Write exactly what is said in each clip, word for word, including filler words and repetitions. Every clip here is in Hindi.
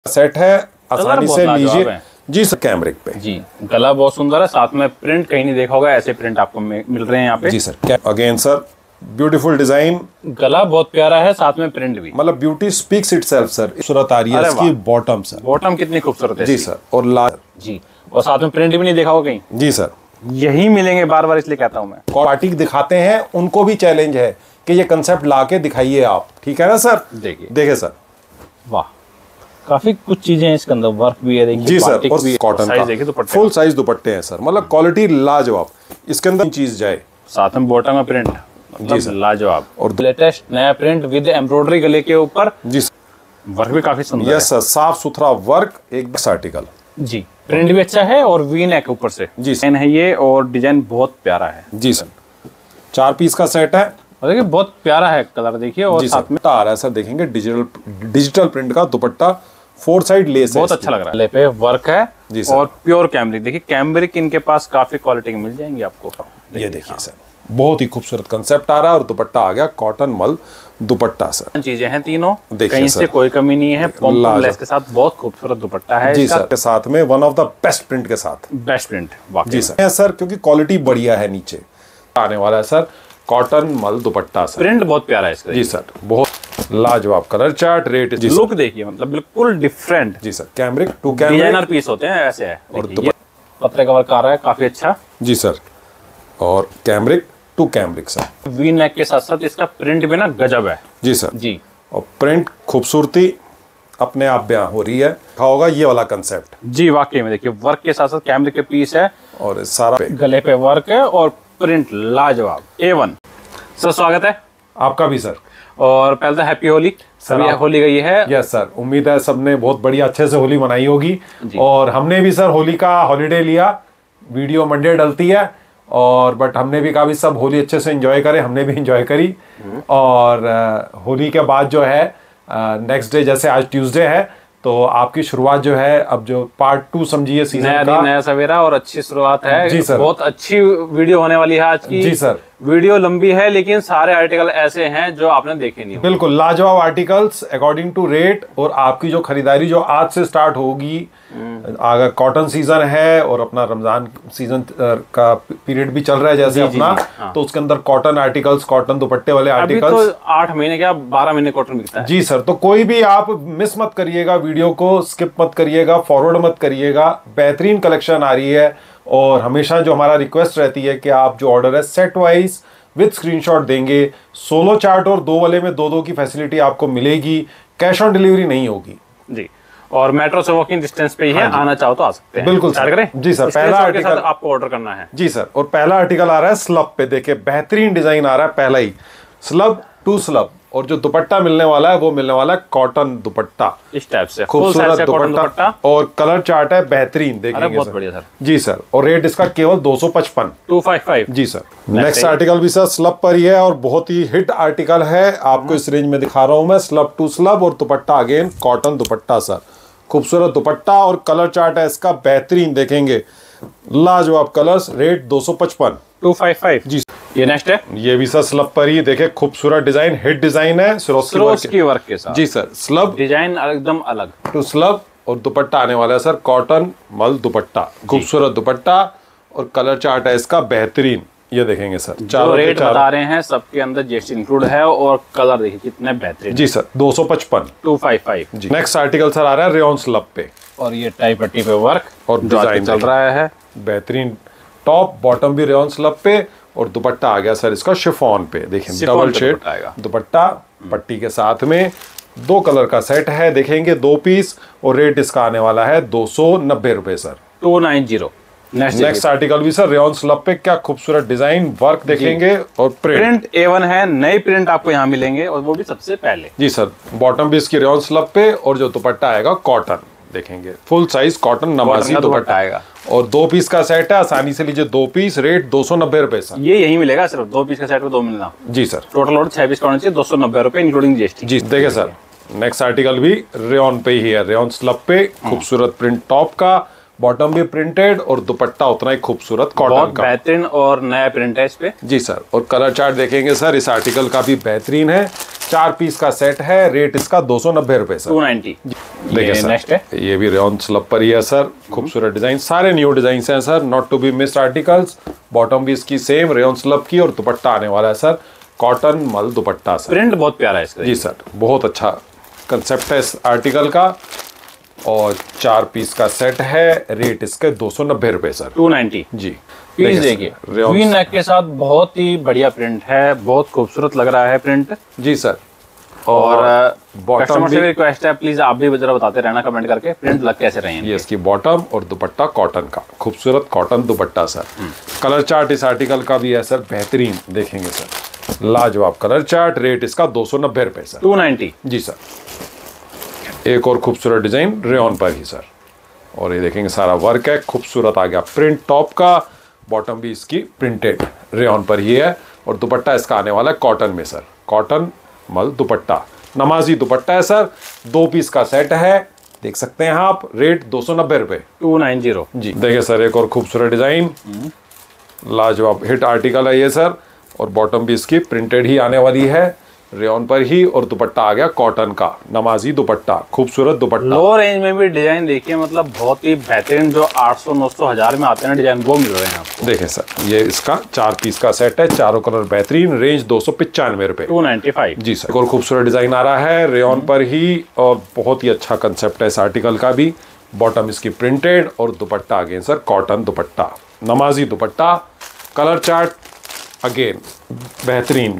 सेट है, आसानी से लीजिए। जी सर, कैमरिक पे जी, गला बहुत सुंदर है, साथ में प्रिंट कहीं नहीं देखा होगा, ऐसे प्रिंट आपको मिल रहे हैं यहाँ पे। जी sir, again sir beautiful design, गला बहुत प्यारा है, साथ में प्रिंट भी, मतलब ब्यूटी स्पीक्स इटसेल्फ सर। खूबसूरत आ रही है इसकी बॉटम सर, बॉटम कितनी खूबसूरत है जी सर, और लाल जी, और साथ में प्रिंट भी नहीं देखा होगा कहीं। जी सर, यही मिलेंगे बार बार, इसलिए कहता हूँ मैं। पार्टी दिखाते हैं, उनको भी चैलेंज है कि ये कंसेप्ट ला के दिखाइए आप, ठीक है ना सर। देखिए देखिए सर, वाह, काफी कुछ चीजें हैं इसके अंदर, वर्क भी है देखिए जी सर, और कॉटन साइज का देखिए, दुपट्टे फुल साइज दुपट्टे हैं सर, मतलब क्वालिटी लाजवाब। इसके अंदर चीज जाए, साथ में बॉटम में प्रिंट, मतलब लाजवाब, और लेटेस्ट नया प्रिंट विद एम्ब्रॉयडरी गले के ऊपर। जी सर, वर्क भी काफी सुंदर है। यस सर, साफ सुथरा वर्क, एक आर्टिकल जी, प्रिंट भी अच्छा है, और वी नेक ऊपर से जी डिजाइन है ये, और डिजाइन बहुत प्यारा है। जी सर, चार पीस का सेट है, और देखिए बहुत प्यारा है कलर, देखिए, और साथ में आ रहा है सर, देखेंगे डिजिटल डिजिटल प्रिंट का दुपट्टा, फोर साइड लेस बहुत अच्छा लग रहा है। ले पे वर्क है जी सर, और प्योर कैमरिक। देखिए कैमरिक इनके पास काफी क्वालिटी की मिल जाएंगी आपको। ये देखिए सर, बहुत ही खूबसूरत कंसेप्ट आ रहा है, और दुपट्टा आ गया कॉटन मल दुपट्टा सर। चीजें हैं तीनों, देखिए कहीं से कोई कमी नहीं है। पॉम लेस के साथ बहुत खूबसूरत दुपट्टा है जी सर, के साथ में one of the best print के साथ, बेस्ट प्रिंट जी सर सर, क्योंकि क्वालिटी बढ़िया है। नीचे आने वाला है सर कॉटन मल दुपट्टा सर, प्रिंट बहुत प्यारा है इसका जी सर, बहुत लाजवाब कलर चार्ट, रेट जी, लुक देखिए, मतलब बिल्कुल डिफरेंट जी sir. Cambric to cambric designer piece होते हैं, ऐसे है। और पत्रे का वर्क आ रहा है काफी अच्छा जी सर, और cambric to cambric sir. V neck के साथ साथ इसका प्रिंट भी ना गजब है जी सर जी, और प्रिंट खूबसूरती अपने आप बयां हो रही है। होगा ये वाला कंसेप्ट जी, वाकई में देखिए वर्क के साथ साथ कैमरिक के पीस है, और सारा गले पे वर्क है, और प्रिंट लाजवाब ए वन। सर स्वागत है आपका भी सर, और पहले तो हैप्पी होली सर। आप... होली गई है। यस सर, उम्मीद है सबने बहुत बढ़िया अच्छे से होली मनाई होगी, और हमने भी सर होली का हॉलीडे लिया। वीडियो मंडे डलती है, और बट हमने भी कहा भी सब होली अच्छे से एंजॉय करें, हमने भी एंजॉय करी। और आ, होली के बाद जो है नेक्स्ट डे, जैसे आज ट्यूसडे है, तो आपकी शुरुआत जो है, अब जो पार्ट टू समझिए सीजन नया का, दिन, नया सवेरा, और अच्छी शुरुआत है जी सर। बहुत अच्छी वीडियो होने वाली है आज की। जी सर, वीडियो लंबी है, लेकिन सारे आर्टिकल ऐसे हैं जो आपने देखे नहीं। बिल्कुल लाजवाब आर्टिकल्स अकॉर्डिंग टू रेट, और आपकी जो खरीदारी जो आज से स्टार्ट होगी, अगर कॉटन सीजन है और अपना रमजान सीजन का पीरियड भी चल रहा है जैसे जी, अपना जी, जी, हाँ। तो उसके अंदर कॉटन आर्टिकल्स, कॉटन दुपट्टे वाले आर्टिकल्स, अभी तो आठ महीने क्या बारह महीने कॉटन बिकता है जी सर। तो कोई भी आप मिस मत करिएगा, वीडियो को स्किप मत करिएगा, फॉरवर्ड मत करिएगा। बेहतरीन कलेक्शन आ रही है, और हमेशा जो हमारा रिक्वेस्ट रहती है कि आप जो ऑर्डर है सेट वाइज विद स्क्रीनशॉट देंगे। सोलो चार्ट और दो वाले में दो दो की फैसिलिटी आपको मिलेगी, कैश ऑन डिलीवरी नहीं होगी जी, और मेट्रो से वॉकिंग डिस्टेंस पे ही है। हाँ, आना चाहो तो आ सकते हैं। बिल्कुल स्टार्ट करें जी सर। पहला आर्टिकल आपको ऑर्डर करना है जी सर, और पहला आर्टिकल आ रहा है स्लब पे। देखिए बेहतरीन डिजाइन आ रहा है, पहला ही स्लब टू स्लब, और जो दुपट्टा मिलने वाला है वो मिलने वाला है कॉटन दुपट्टा, इस टाइप से खूबसूरत दुपट्टा, और कलर चार्ट है बेहतरीन, देखेंगे बहुत सर। बढ़िया सर जी सर, और रेट इसका केवल दो सौ पचपन टू फाइव फाइव जी सर। नेक्स्ट आर्टिकल भी सर स्लब पर ही है, और बहुत ही हिट आर्टिकल है, आपको इस रेंज में दिखा रहा हूं मैं। स्लब टू स्लब, और dupatta again cotton dupatta sir, खूबसूरत दुपट्टा, और कलर चार्ट है इसका बेहतरीन, देखेंगे लाजवाब कलर्स। रेट दो सौ पचपन टू फाइव फाइव जी। ये नेक्स्ट है, ये भी सर स्लब पर ही, देखे खूबसूरत डिजाइन, हिट डिजाइन है की वर्क के साथ जी सर। स्लब डिजाइन एकदम अलग टू स्लब, और दुपट्टा आने वाला है सर कॉटन मल दुपट्टा, खूबसूरत दुपट्टा, और कलर चार्ट है इसका बेहतरीन। ये देखेंगे सर, जो रेट बता रहे हैं सबके अंदर जीएसटी इंक्लूड है, और कलर देखिए कितने बेहतरीन जी सर। दो सौ पचपन टू फाइव फाइव जी। नेक्स्ट आर्टिकल सर आ रहा है रेयॉन स्लब पे, और ये टाई पट्टी पे वर्क और डिजाइन चल रहा है बेहतरीन। टॉप बॉटम भी रेयॉन स्लब पे, और दुपट्टा आ गया सर इसका शिफॉन पे, देखिए डबल शेड दुपट्टा पट्टी के साथ में। दो कलर का सेट है, देखेंगे दो पीस, और रेट इसका आने वाला है दो सौ नब्बे रुपए sir, two nine zero. Next article भी सर रेयॉन स्लब पे, क्या खूबसूरत डिजाइन वर्क देखेंगे, और प्रिंट प्रिंट ए वन है, नए प्रिंट आपको यहाँ मिलेंगे, और वो भी सबसे पहले जी सर। बॉटम भी इसकी रेयॉन स्लब पे, और जो दुपट्टा आएगा कॉटन, देखेंगे फुल साइज कॉटन नमाजी दुपट्टा आएगा, और दो पीस का सेट है, आसानी से लीजिए दो पीस। रेट दो सौ नब्बे रुपए सर। ये यही मिलेगा सिर्फ दो पीस का सेट में दो मिलना जी सर। टोटल ऑर्डर छह पीस का होना चाहिए, दो सौ नब्बे रुपए इंक्लूडिंग जीएसटी जी। देखिए सर नेक्स्ट आर्टिकल भी रेयॉन पे ही है, रेयॉन स्लब पे, खूबसूरत प्रिंट टॉप का, बॉटम भी प्रिंटेड और दुपट्टा उतना ही खूबसूरत कॉटन का। बेहतरीन और नया प्रिंट है इस पे। जी सर, और कलर चार्ट देखेंगे सर, इस आर्टिकल का भी बेहतरीन है। चार पीस का सेट है, रेट इसका दो सौ नब्बे रुपए सर। Two ninety. देखिए सर, नेक्स्ट है, ये भी रेयन स्लब पर ही है सर। खूबसूरत डिजाइन, सारे न्यू डिजाइन हैं sir, not to be missed articles. Bottom भी इसकी सेम रेयन स्लब की और दुपट्टा आने वाला है सर कॉटन मल दुपट्टा सर। प्रिंट बहुत प्यारा है इसका। जी सर, बहुत अच्छा कंसेप्ट है इस आर्टिकल का। और चार पीस का सेट है, रेट इसके दो सौ नब्बे रुपए सर। Two ninety. जी, पीस देखिए, वी नेक के साथ बहुत ही बढ़िया प्रिंट है, बहुत खूबसूरत लग रहा है प्रिंट। जी सर, और कस्टमर से रिक्वेस्ट है, प्लीज आप भी जरा बताते रहना कमेंट करके प्रिंट लग कैसे रहे हैं। ये इसकी बॉटम और दुपट्टा कॉटन का, खूबसूरत cotton dupatta sir. Colour chart इस आर्टिकल का भी है सर, बेहतरीन देखेंगे सर, लाजवाब कलर चार्ट। रेट इसका दो सौ नब्बे रुपए सर। Two ninety. जी सर, एक और खूबसूरत डिजाइन रेयन पर ही सर। और ये देखेंगे सारा वर्क है, खूबसूरत आ गया प्रिंट टॉप का। बॉटम भी इसकी प्रिंटेड रेयन पर ही है और दुपट्टा इसका आने वाला है कॉटन में सर। कॉटन मल दुपट्टा, नमाजी दुपट्टा है सर। दो पीस का सेट है, देख सकते हैं आप। रेट दो सौ नब्बे रुपए। To nine zero. जी, देखिए सर, एक और खूबसूरत डिजाइन, लाजवाब हिट आर्टिकल है ये सर। और बॉटम भी इसकी प्रिंटेड ही आने वाली है रेयन पर ही। और दुपट्टा आ गया कॉटन का, नमाजी दुपट्टा, खूबसूरत दुपट्टा। लो रेंज में भी डिजाइन देखिए, मतलब बहुत ही बेहतरीन, जो आठ सौ नौ सौ हजार में आते हैं डिजाइन, वो मिल रहे हैं आपको। देखें सर, ये इसका चार पीस का सेट है, चारों कलर बेहतरीन। रेंज दो सौ पिचानवे रुपए। Two ninety five. जी सर, एक और खूबसूरत डिजाइन आ रहा है रेयन पर ही और बहुत ही अच्छा कंसेप्ट है इस आर्टिकल का भी। बॉटम इसकी प्रिंटेड और dupatta again sir cotton dupatta, नमाजी दुपट्टा। कलर चार्ट अगेन बेहतरीन,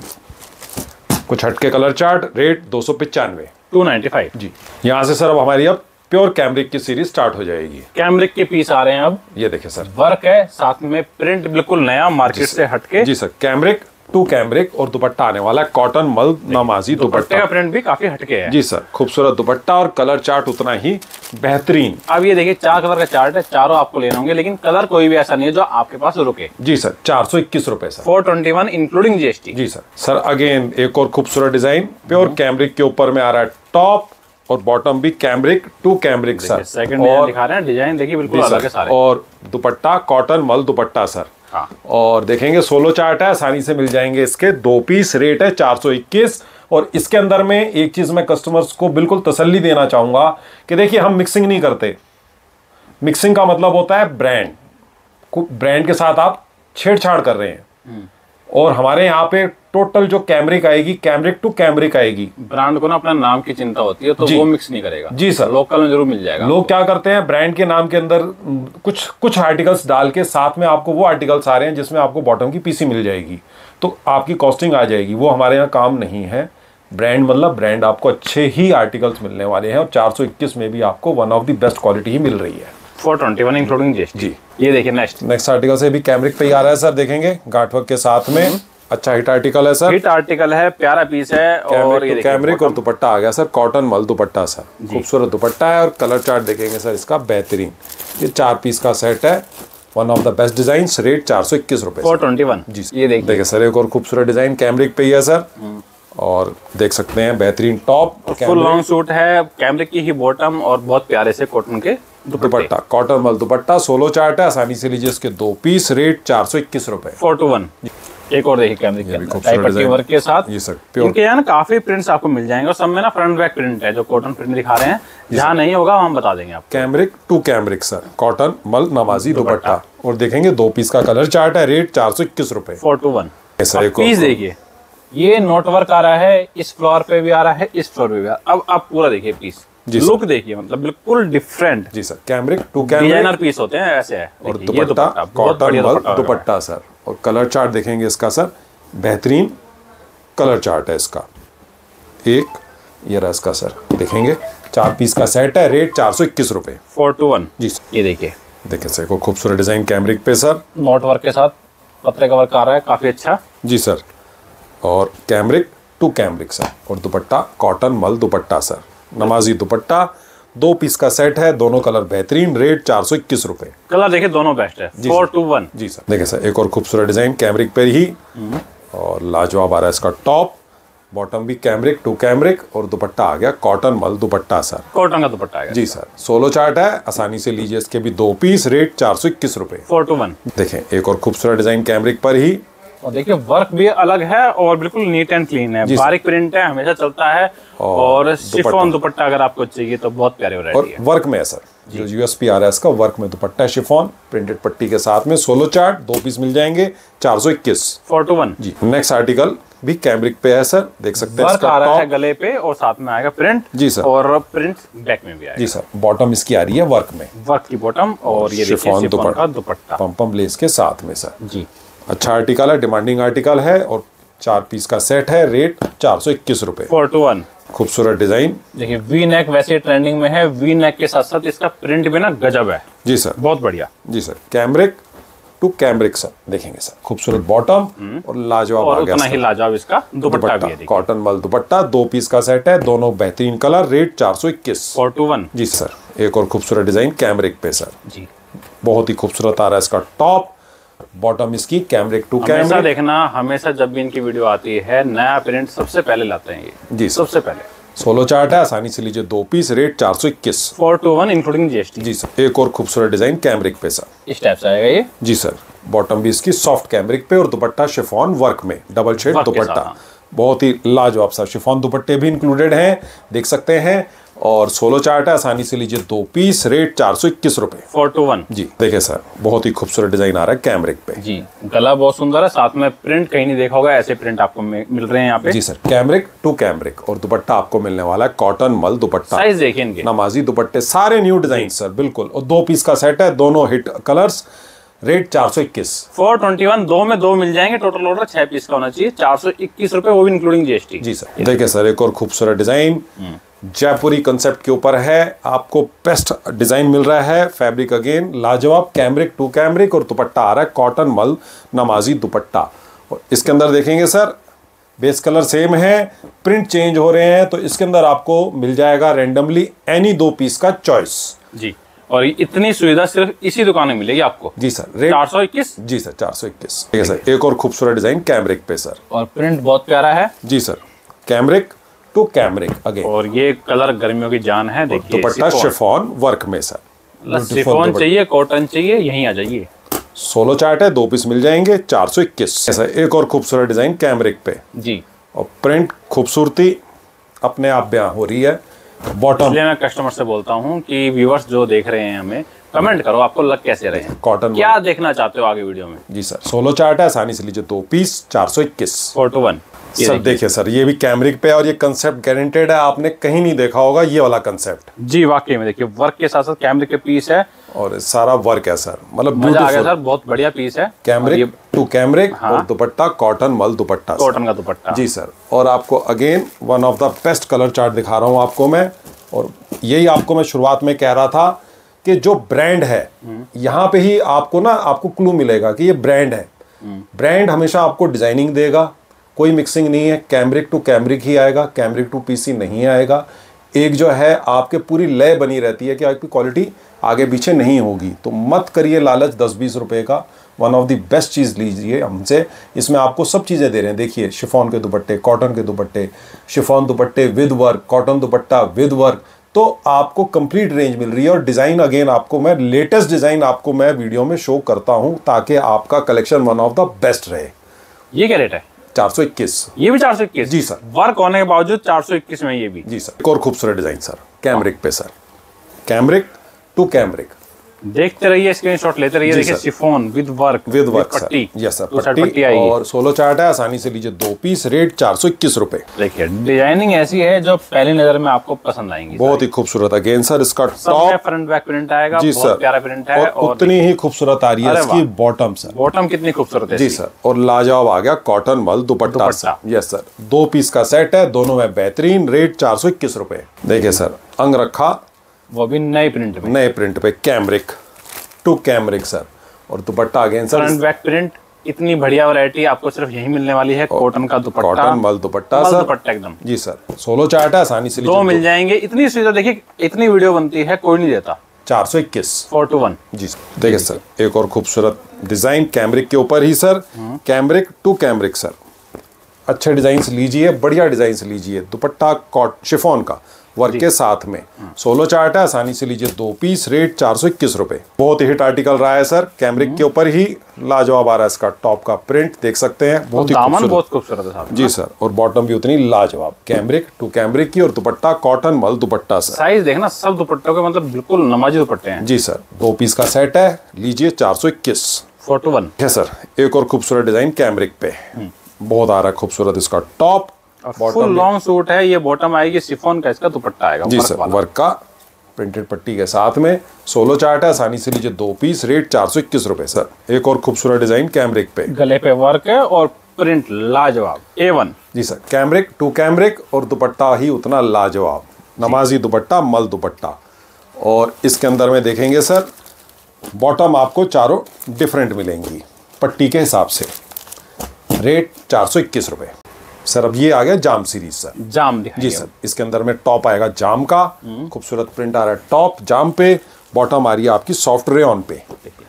कुछ हटके कलर चार्ट। रेट दो सौ पिचानवे। Two ninety five. जी, यहाँ से सर अब हमारी अब प्योर कैमरिक की सीरीज स्टार्ट हो जाएगी। कैमरिक के पीस आ रहे हैं अब। ये देखिए सर, वर्क है, साथ में प्रिंट बिल्कुल नया मार्केट से हटके। जी सर, कैमरिक टू कैमरिक और दुपट्टा आने वाला है कॉटन मल नमाजी दुपट्टा का प्रिंट भी काफी हटके है। जी सर, खूबसूरत दुपट्टा और कलर चार्ट उतना ही बेहतरीन। अब ये देखिए, चार कलर का चार्ट है, चारों आपको लेने होंगे, लेकिन कलर कोई भी ऐसा नहीं है जो आपके पास रुके। जी सर, चार सौ इक्कीस रुपए sir. Four twenty one including GST. जी सर। सर अगेन एक और खूबसूरत डिजाइन, प्योर कैमरिक के ऊपर में आ रहा है टॉप और बॉटम भी cambric to cambric sir. Second design दिखा रहे हैं, डिजाइन देखिए बिल्कुल अलग है सारे। और दुपट्टा कॉटन मल दुपट्टा सर। हाँ। और देखेंगे सोलो चार्ट है, आसानी से मिल जाएंगे इसके। दो पीस, रेट है चार सौ इक्कीस। और इसके अंदर में एक चीज मैं कस्टमर्स को बिल्कुल तसल्ली देना चाहूंगा कि देखिए, हम मिक्सिंग नहीं करते। मिक्सिंग का मतलब होता है ब्रांड ब्रांड के साथ आप छेड़छाड़ कर रहे हैं। और हमारे यहाँ पे टोटल जो कैमरिक आएगी, कैमरिक टू कैमरिक आएगी। ब्रांड को ना अपना नाम की चिंता होती है, तो वो मिक्स नहीं करेगा। जी सर, लोकल में जरूर मिल जाएगा। लोग क्या करते हैं, ब्रांड के नाम के अंदर कुछ कुछ आर्टिकल्स डाल के साथ में आपको वो आर्टिकल्स आ रहे हैं जिसमें आपको बॉटम की पीसी मिल जाएगी, तो आपकी कॉस्टिंग आ जाएगी। वो हमारे यहाँ काम नहीं है। ब्रांड मतलब ब्रांड, आपको अच्छे ही आर्टिकल्स मिलने वाले हैं। और चार सौ इक्कीस में भी आपको one of the best quality ही मिल रही है। Four twenty one including GST. जी, ये देखिए नेक्स्ट नेक्स्ट आर्टिकल से भी कैमरिक पे ही आ रहा है सर। देखेंगे गांठवर्क के साथ में, अच्छा हिट आर्टिकल है सर। हिट आर्टिकल है, प्यारा पीस है। और ये कैमरिक और दुपट्टा आ गया सर कॉटन मल दुपट्टा सर। खूबसूरत दुपट्टा है और कलर चार्ट देखेंगे सर इसका बेहतरीन। ये चार पीस का सेट है, one of the best design. Rate चार सौ इक्कीस रुपए। Four twenty one. जी, ये देखिए देखिए सर, एक और खूबसूरत डिजाइन कैमरिक पे ही है सर। और देख सकते हैं बेहतरीन टॉप, फुल लॉन्ग सूट है, कैमरिक की ही बॉटम और बहुत प्यारे से कॉटन के दुपट्टा, कॉटन मल दुपट्टा। सोलो चार्ट है, आसानी से लीजिए इसके दो पीस। रेट चार सौ इक्कीस रुपए। Four two one. एक और देखिए कैमरिक के अंदर टाइप पट्टी वर्क के साथ। ये सर इनके यहाँ ना काफी प्रिंट्स आपको मिल जाएंगे और सब में ना फ्रंट बैक प्रिंट है, जो कॉटन प्रिंट दिखा रहे हैं। जहाँ नहीं होगा हम बता देंगे आपको। Cambric to cambric sir, cotton मल नमाजी दुपट्टा। और देखेंगे दो पीस का कलर चार्ट है। रेट चार सौ इक्कीस रुपए। Four two one. पीस देखिए, ये नोट वर्क आ रहा है, इस फ्लोर पे भी आ रहा है, इस फ्लोर पे भी आ रहा है। अब आप पूरा देखिए पीस, लुक देखिए, मतलब बिल्कुल डिफरेंट। जी sir, cambric to cambric designer piece होते हैं ऐसे है। और दुपट्टा कॉटन मल दुपट्टा सर। और कलर चार्ट देखेंगे इसका सर, बेहतरीन कलर चार्ट है इसका। एक ये रहा इसका सर, देखेंगे चार पीस का सेट है। रेट चार सौ इक्कीस रुपए। Four two one. जी सर, ये देखिए देखिए सर, को खूबसूरत डिजाइन कैमरिक पे सर, नोट वर्क के साथ पत्रे का वर्क आ रहा है, काफी अच्छा। जी सर, और कैमरिक टू कैमरिक सर। और दुपट्टा कॉटन मल दुपट्टा सर, नमाजी दुपट्टा। दो पीस का सेट है, दोनों कलर बेहतरीन। रेट चार सौ इक्कीस रुपए। कलर देखिए दोनों बेस्ट है। Four two one. जी सर, देखिए सर, एक और खूबसूरत डिजाइन कैमरिक पे ही और लाजवाब आ रहा है इसका टॉप। बॉटम भी कैमरिक टू कैमरिक और दुपट्टा आ गया कॉटन मल दुपट्टा सर। कॉटन का दुपट्टा आएगा जी सर। सोलो चार्ट है, आसानी से लीजिए। इसके भी दो पीस, रेट चार सौ इक्कीस रुपए। Four two one. देखें एक और खूबसूरत डिजाइन कैमरिक पर ही, और देखिए वर्क भी अलग है और बिल्कुल नीट एंड क्लीन है, बारीक प्रिंट है, हमेशा चलता है। और, और शिफॉन दुपट्टा अगर आपको चाहिए तो बहुत प्यारी वैरायटी है। वर्क में है सर, जो यूएसपी आ रहा है इसका वर्क में दुपट्टा है, शिफॉन प्रिंटेड पट्टी के साथ में। सोलो चार्ट दो पीस मिल जाएंगे, चार सौ इक्कीस। फोर टू वन जी। नेक्स्ट आर्टिकल भी कैमरिक पे है सर, देख सकते हैं। वर्क आ रहा है गले पे और साथ में आएगा प्रिंट। जी सर। और प्रिंट बैक में भी आएगा। जी सर। बॉटम इसकी आ रही है वर्क में, वर्क की बॉटम और ये शिफॉन दुपट्टा दुपट्टा पम पम लेस के साथ में सर। जी। अच्छा आर्टिकल है, डिमांडिंग आर्टिकल है और चार पीस का सेट है, रेट चार सौ इक्कीस रुपए। Four two one. खूबसूरत डिजाइन। देखिए वी नेक वैसे ट्रेंडिंग में है, वी नेक के साथ साथ इसका प्रिंट भी ना गजब है। जी सर। बहुत बढ़िया। जी sir. Cambric to cambric sir, देखेंगे सर। खूबसूरत बॉटम और लाजवाब और आ गया उतना ही लाजवाब इसका दुपट्टा भी है। कॉटन मल दुपट्टा, दो पीस का सेट है, दोनों बेहतरीन कलर, रेट चार सौ इक्कीस। Four two one. जी सर। एक और खूबसूरत डिजाइन कैमरिक पे सर। जी। बहुत ही खूबसूरत आ रहा है इसका टॉप, बॉटम इसकी कैमरिक टू कैमरिक। हमेशा देखना, हमेशा जब भी इनकी वीडियो आती है नया प्रिंट सबसे पहले लाते हैं ये। जी सबसे पहले। सोलो चार्ट है, आसानी से लीजिए, दो पीस, रेट चार सौ इक्कीस। Four two one including GST. जी सर। एक और खूबसूरत डिजाइन कैमरिक पे सर, इस टाइप से आएगा ये। जी सर। बॉटम भी इसकी सॉफ्ट कैमरिक पे और दुपट्टा शिफॉन वर्क में, डबल शेड दुपट्टा, बहुत ही लाजवाब सा। शिफॉन दुपट्टे भी इंक्लूडेड हैं, देख सकते हैं। और सोलो चार्ट है, आसानी से लीजिए, दो पीस, रेट चार सौ इक्कीस रुपए। Four two one. जी। देखिए सर, बहुत ही खूबसूरत डिजाइन आ रहा है कैमरिक पे। जी। गला बहुत सुंदर है, साथ में प्रिंट कहीं नहीं देखा होगा, ऐसे प्रिंट आपको मिल रहे हैं यहाँ पे। जी सर। कैमरिक टू कैमरिक और दुपट्टा आपको मिलने वाला है कॉटन मल दुपट्टा। साइज देखिए इनके, नमाजी दुपट्टे, सारे न्यू डिजाइन सर, बिल्कुल। और दो पीस का सेट है, दोनों हिट कलर्स, रेट चार सौ इक्कीस। Four twenty one. दो में दो मिल जाएंगे, टोटल ऑर्डर छह पीस का होना चाहिए, चार सौ इक्कीस रुपए, वो भी इंक्लूडिंग जीएसटी। जी सर। देखिए सर, एक और खूबसूरत डिजाइन जयपुरी कंसेप्ट के ऊपर है, आपको बेस्ट डिजाइन मिल रहा है। फैब्रिक अगेन लाजवाब, कैमरिक टू कैमरिक और दुपट्टा आ रहा है कॉटन मल नमाजी दुपट्टा। और इसके अंदर देखेंगे सर, बेस कलर सेम है, प्रिंट चेंज हो रहे हैं, तो इसके अंदर आपको मिल जाएगा रेंडमली एनी दो पीस का चॉइस। जी। और इतनी सुविधा सिर्फ इसी दुकान में मिलेगी आपको। जी सर। रेट चार सौ इक्कीस। जी सर, चार सौ इक्कीस। ठीक है सर। एक और खूबसूरत डिजाइन कैमरिक पे सर, और प्रिंट बहुत प्यारा है। जी sir. Cambric to cambric again, और ये कलर गर्मियों की जान है। देखिए दुपट्टा शिफॉन वर्क में सर। शिफॉन चाहिए, कॉटन चाहिए, यहीं आ जाइए। सोलो चार्ट है, दो पीस मिल जाएंगे, चार सौ इक्कीस। ऐसा एक और खूबसूरत डिजाइन कैमरिक पे। जी। और प्रिंट खूबसूरती अपने आप बयां हो रही है। बॉटम, इसलिए मैं कस्टमर से बोलता हूँ कि व्यूअर्स जो देख रहे हैं हमें कमेंट करो, आपको लग कैसे रहे हैं, कॉटन क्या देखना चाहते हो आगे वीडियो में। जी सर। सोलो चार्ट है, आसानी से लीजिए, दो पीस, चार सौ इक्कीस। Four two one. सर देखिए सर, ये भी कैमरिक पे और ये कंसेप्ट गारंटेड है, आपने कहीं नहीं देखा होगा ये वाला कंसेप्ट। जी वाकई में, देखिए वर्क के साथ साथ कैमरिक के पीस है और सारा वर्क है सर, मतलब मजा आ गया सर, बहुत बढ़िया पीस है। कैमरिक टू कैमरिक और दुपट्टा कॉटन मल दुपट्टा, कॉटन का दुपट्टा। जी सर। और आपको again one of the best colour chart दिखा रहा हूँ आपको मैं, और यही आपको मैं शुरुआत में कह रहा था कि जो ब्रांड है यहाँ पे ही आपको ना आपको क्लू मिलेगा कि ये ब्रांड है। ब्रांड हमेशा आपको डिजाइनिंग देगा, कोई मिक्सिंग नहीं है, कैमरिक टू कैमरिक ही आएगा, कैमरिक टू पीसी नहीं आएगा। एक जो है आपके पूरी लय बनी रहती है कि आपकी क्वालिटी आगे पीछे नहीं होगी, तो मत करिए लालच दस बीस रुपए का, वन ऑफ द बेस्ट चीज़ लीजिए हमसे। इसमें आपको सब चीज़ें दे रहे हैं, देखिए शिफॉन के दुपट्टे, कॉटन के दुपट्टे, शिफॉन दुपट्टे with work, cotton dupatta with work, तो आपको कंप्लीट रेंज मिल रही है। और डिज़ाइन अगेन आपको मैं लेटेस्ट डिज़ाइन आपको मैं वीडियो में शो करता हूँ ताकि आपका collection one of the best रहे। ये क्या रेट है? चार सौ इक्कीस। ये भी चार सौ इक्कीस? जी सर। वर्क होने के बावजूद चार सौ इक्कीस में ये भी? जी सर। एक और खूबसूरत डिजाइन सर कैमरिक पे सर, कैमरिक टू कैमरिक, देखते रहिए, स्क्रीनशॉट लेते रहिए। देखिए chiffon with work, with work sir, yes sir, पट्टी और सोलो चार्ट है, आसानी से लीजिए, दो पीस, रेट चार सौ इक्कीस रुपए। देखिए डिजाइनिंग ऐसी है जो पहली नजर में आपको पसंद आएंगी, बहुत ही खूबसूरत। अगेन सर इसका टॉप फ्रंट बैक प्रिंट आएगा, जी बहुत सर, प्यारा प्रिंट है, और उतनी ही खूबसूरत आ रही है इसकी बॉटम सर। बॉटम कितनी खूबसूरत है जी सर, और लाजवाब आ गया कॉटन मल दुपट्टा सर, यस सर। दो पीस का सेट है, दोनों में बेहतरीन, रेट चार सौ इक्कीस रुपए। देखिए सर अंग रखा, वो भी नए प्रिंट में, नए प्रिंट पे, कैमरिक टू कैमरिक सर, और dupatta again sir front back print. इतनी बढ़िया वैरायटी आपको सिर्फ यही मिलने वाली है, कॉटन का दुपट्टा, कॉटन मल दुपट्टा सर, दुपट्टा एकदम। जी सर। सोलो चार्ट है, आसानी से दो मिल जाएंगे। इतनी सुविधा देखिए, इतनी वीडियो बनती है कोई नहीं देता। चार सौ इक्कीस। Four two one. जी सर। देखिए सर एक और खूबसूरत डिजाइन कैमरिक के ऊपर ही sir, cambric to cambric sir, अच्छे डिजाइन लीजिए, बढ़िया डिजाइन लीजिए। दुपट्टा कॉट शिफॉन का वर्क के साथ में, सोलो चार्ट है, आसानी से लीजिए। दो पीस, रेट चार सौ इक्कीस रुपए। बहुत ही हिट आर्टिकल रहा है सर, कैमरिक के ऊपर ही लाजवाब आ रहा है इसका टॉप का प्रिंट, देख सकते हैं, बहुत ही दामन बहुत खूबसूरत है साहब। जी सर, और बॉटम भी उतनी लाजवाब, कैमरिक टू कैमरिक की, और दुपट्टा कॉटन मल दुपट्टा सर। साइज देखना, सब दुपट्टों के मतलब बिल्कुल नमाजी दुपट्टे हैं। जी सर, दो पीस का सेट है, लीजिए चार सौ इक्कीस। फोर टू वन है सर। एक और खूबसूरत डिजाइन कैमरिक पे, बहुत आ रहा है खूबसूरत इसका टॉप। फुल लॉन्ग सूट है, ये बॉटम आएगी शिफॉन का, इसका दुपट्टा आएगा जी सर, वर्क का प्रिंटेड पट्टी के साथ में, सोलो चार्ट है, आसानी से लीजिए। दो पीस, रेट चार सौ इक्कीस रुपए सर। एक और खूबसूरत डिजाइन कैमरिक पे, गले पे वर्क है और प्रिंट लाजवाब ए वन। जी सर, कैमरिक टू कैमरिक, और दुपट्टा ही उतना लाजवाब, नमाजी दुपट्टा मल दुपट्टा। और इसके अंदर में देखेंगे सर, बॉटम आपको चारों डिफरेंट मिलेंगी पट्टी के हिसाब से। रेट चार सौ इक्कीस रुपए सर। अब ये आ गया जाम सीरीज सर, जाम जी सर। इसके अंदर में टॉप आएगा जाम का, खूबसूरत प्रिंट आ रहा है टॉप जाम पे, बॉटम आ रही है आपकी सॉफ्ट रेयॉन पे,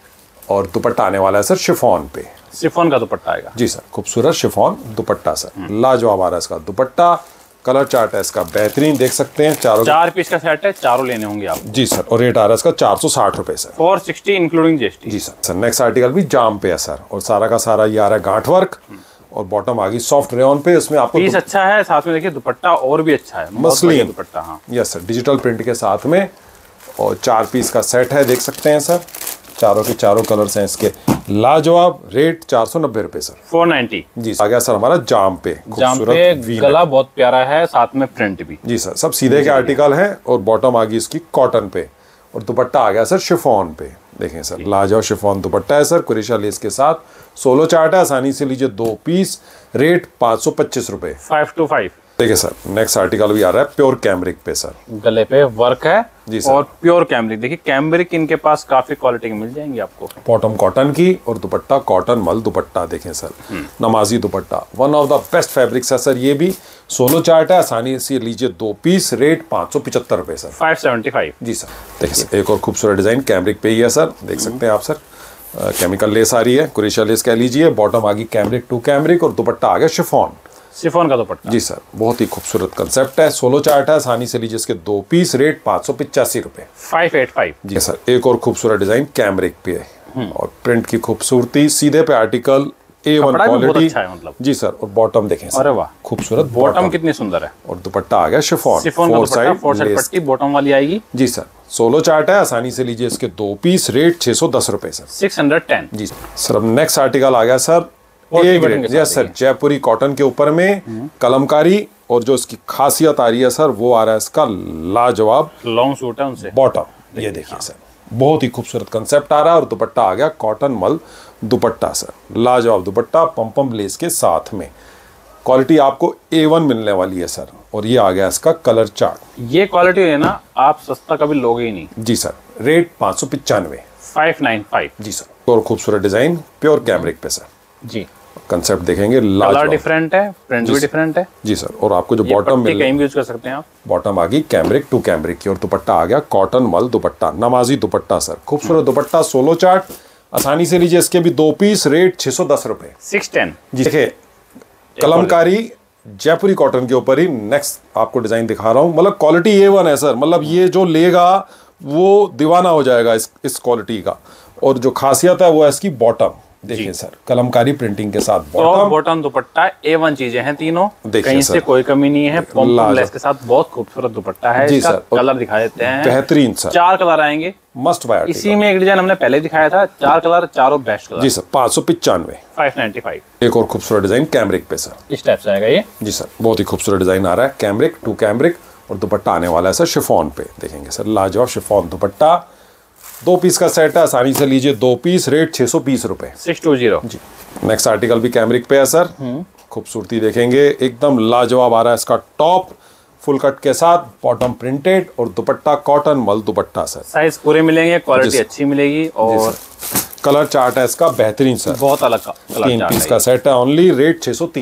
और दुपट्टा आने वाला है सर शिफॉन पे। शिफॉन का दुपट्टा आएगा जी सर, खूबसूरत शिफॉन दुपट्टा सर, लाजवाब आ रहा है इसका दुपट्टा। कलर चार्ट है इसका बेहतरीन, देख सकते हैं। चारों चार पीस का सेट है, चारों लेने होंगे आप। जी सर, और रेट आ रहा है इसका चार सौ साठ रुपए sir, four sixty including GST. जी सर। सर नेक्स्ट आर्टिकल भी जाम पे है सर, और सारा का सारा ये आ रहा है गांठ वर्क, और बॉटम आ गई सॉफ्ट रेयॉन पे। इसमें आपको पीस अच्छा है, साथ में देखिए दुपट्टा और भी अच्छा है, मसलिन दुपट्टा। हाँ यस सर, डिजिटल प्रिंट के साथ में, और चार पीस का सेट है, देख सकते हैं सर। चारों के चारों कलर्स हैं इसके, लाजवाब। रेट चार सौ नब्बे रुपए सर, फोर नाइनटी। जी आ गया सर हमारा जाम पे, जाम पे गला बहुत प्यारा है, साथ में प्रिंट भी। जी सर, सब सीधे के आर्टिकल हैं, और बॉटम आ गई इसकी कॉटन पे, और दुपट्टा आ गया सर शिफॉन पे। देखें सर, लाजवाब शिफॉन दुपट्टा है सर, कुरेशा लेस के साथ, सोलो चार्ट है, आसानी से लीजिए। दो पीस, रेट पाँच सौ पच्चीस रुपए, फाइव टू फाइव। देखिए सर, नेक्स्ट आर्टिकल भी आ रहा है प्योर कैमरिक पे सर, गले पे वर्क है जी सर, और प्योर कैमरिक। देखिए कैमरिक इनके पास काफी क्वालिटी की मिल जाएंगी आपको। बॉटम कॉटन की, और दुपट्टा कॉटन मल दुपट्टा, देखें सर, नमाजी dupatta, one of the best fabrics है सर। ये भी सोलो चार्ट है, आसानी से लीजिए। दो पीस, रेट पाँच सौ पिछहत्तर रुपए सर, फाइव सेवेंटी फाइव। जी सर। देखिए सर, एक और खूबसूरत डिजाइन कैमरिक पे ही है सर, देख सकते हैं आप सर। केमिकल लेस आ रही है, कुरेशा लेस कह लीजिए। बॉटम आ गई कैमरिक टू कैमरिक, और दुपट्टा आ गया शिफॉन, शिफॉन का दुपट्टा। जी सर, बहुत ही खूबसूरत कंसेप्ट है। सोलो चार्ट है, आसानी से लीजिए। इसके दो पीस, रेट पाँच सौ पिचासी रुपए, फाइव एट फाइव। जी सर। एक और खूबसूरत डिजाइन कैमरिक पे है, और प्रिंट की खूबसूरती, सीधे पे आर्टिकल, ए वन क्वालिटी, अच्छा है मतलब। जी सर। और बॉटम देखें सर, अरे वाह, खूबसूरत बॉटम कितनी सुंदर है, और दुपट्टा आ गया शिफॉन, शिफॉन का दुपट्टा, फोर साइड पट्टी बॉटम वाली आएगी। जी सर, सोलो चार्ट है, आसानी से लीजिए। इसके दो पीस, रेट छह सौ दस रुपए सर, सिक्स हंड्रेड टेन। जी सर। अब नेक्स्ट आर्टिकल आ गया sir, A grade, yes sir, Jaipuri cotton के ऊपर में कलमकारी, और जो इसकी खासियत आ रही है सर, वो आ रहा है इसका लाजवाब लॉन्ग सूट है उनसे, बॉटम। ये देखिए सर, बहुत ही खूबसूरत कंसेप्ट आ रहा है, और दुपट्टा आ गया कॉटन मल दुपट्टा सर, लाजवाब दुपट्टा, पम्पम लेस के साथ में। क्वालिटी आपको ए वन मिलने वाली है सर, और ये आ गया इसका कलर चार्ट। ये क्वालिटी है ना, आप सस्ता कभी लोगे ही नहीं। जी सर, रेट पाँच सौ पिचानवे, फाइव नाइन फाइव। जी सर। और खूबसूरत डिजाइन प्योर कैमरिक पे सर, जी। कंसेप्ट देखेंगे, कलर डिफरेंट है, प्रिंट भी डिफरेंट है, जी सर। और आपको जो बॉटम मिल कहीं भी यूज कर सकते हैं आप। बॉटम आ गई कैमरिक टू कैमरिक की, और दुपट्टा आ गया कॉटन मल दुपट्टा, नमाजी दुपट्टा सर, खूबसूरत दुपट्टा, सोलो चार्ट, आसानी से लीजिए। इसके भी दो पीस, रेट छह सौ दस रुपए, सिक्स टेन। जी देखिए, कलमकारी जयपुरी कॉटन के ऊपर ही नेक्स्ट आपको डिजाइन दिखा रहा हूँ। मतलब क्वालिटी ए वन है सर, मतलब ये जो लेगा वो दीवाना हो जाएगा इस इस क्वालिटी का। और जो खासियत है वो है इसकी बॉटम, देखिए सर, कलमकारी प्रिंटिंग के साथ बॉटम, बॉटम दुपट्टा ए वन चीजें हैं तीनों, कहीं से कोई कमी नहीं है। पॉम्पम लेस के साथ बहुत खूबसूरत दुपट्टा है, जी इसका सर। कलर दिखा देते हैं, बेहतरीन सर, चार कलर आएंगे, मस्ट बाय। इसी में एक डिजाइन हमने पहले दिखाया था, चार कलर, चारों बेस्ट कलर, जी सर, पाँच सौ पिचानवे, फाइव नाइन्टी फाइव। एक और खूबसूरत डिजाइन कैमरिक पे सर, इस टाइप से आएगा ये, जी सर, बहुत ही खूबसूरत डिजाइन आ रहा है, कैमरिक टू कैमरिक, और दुपट्टा आने वाला है सर शिफॉन पे, देखेंगे सर, लाजवाब शिफॉन दुपट्टा, दो पीस का सेट है, आसानी से लीजिए। दो पीस, रेट छह सौ बीस रुपए, सिक्स टू जीरो, जी। नेक्स्ट आर्टिकल भी कैमरिक पे है सर, खूबसूरती देखेंगे, एकदम लाजवाब आ रहा है इसका टॉप, फुल कट के साथ, बॉटम प्रिंटेड, और दुपट्टा कॉटन मल दुपट्टा सर, साइज पूरे मिलेंगे, क्वालिटी अच्छी मिलेगी, और कलर चार्ट है इसका बेहतरीन सर, बहुत अलग का कलर तीन पीस का सेट है ओनली, रेट छह सौ तीस,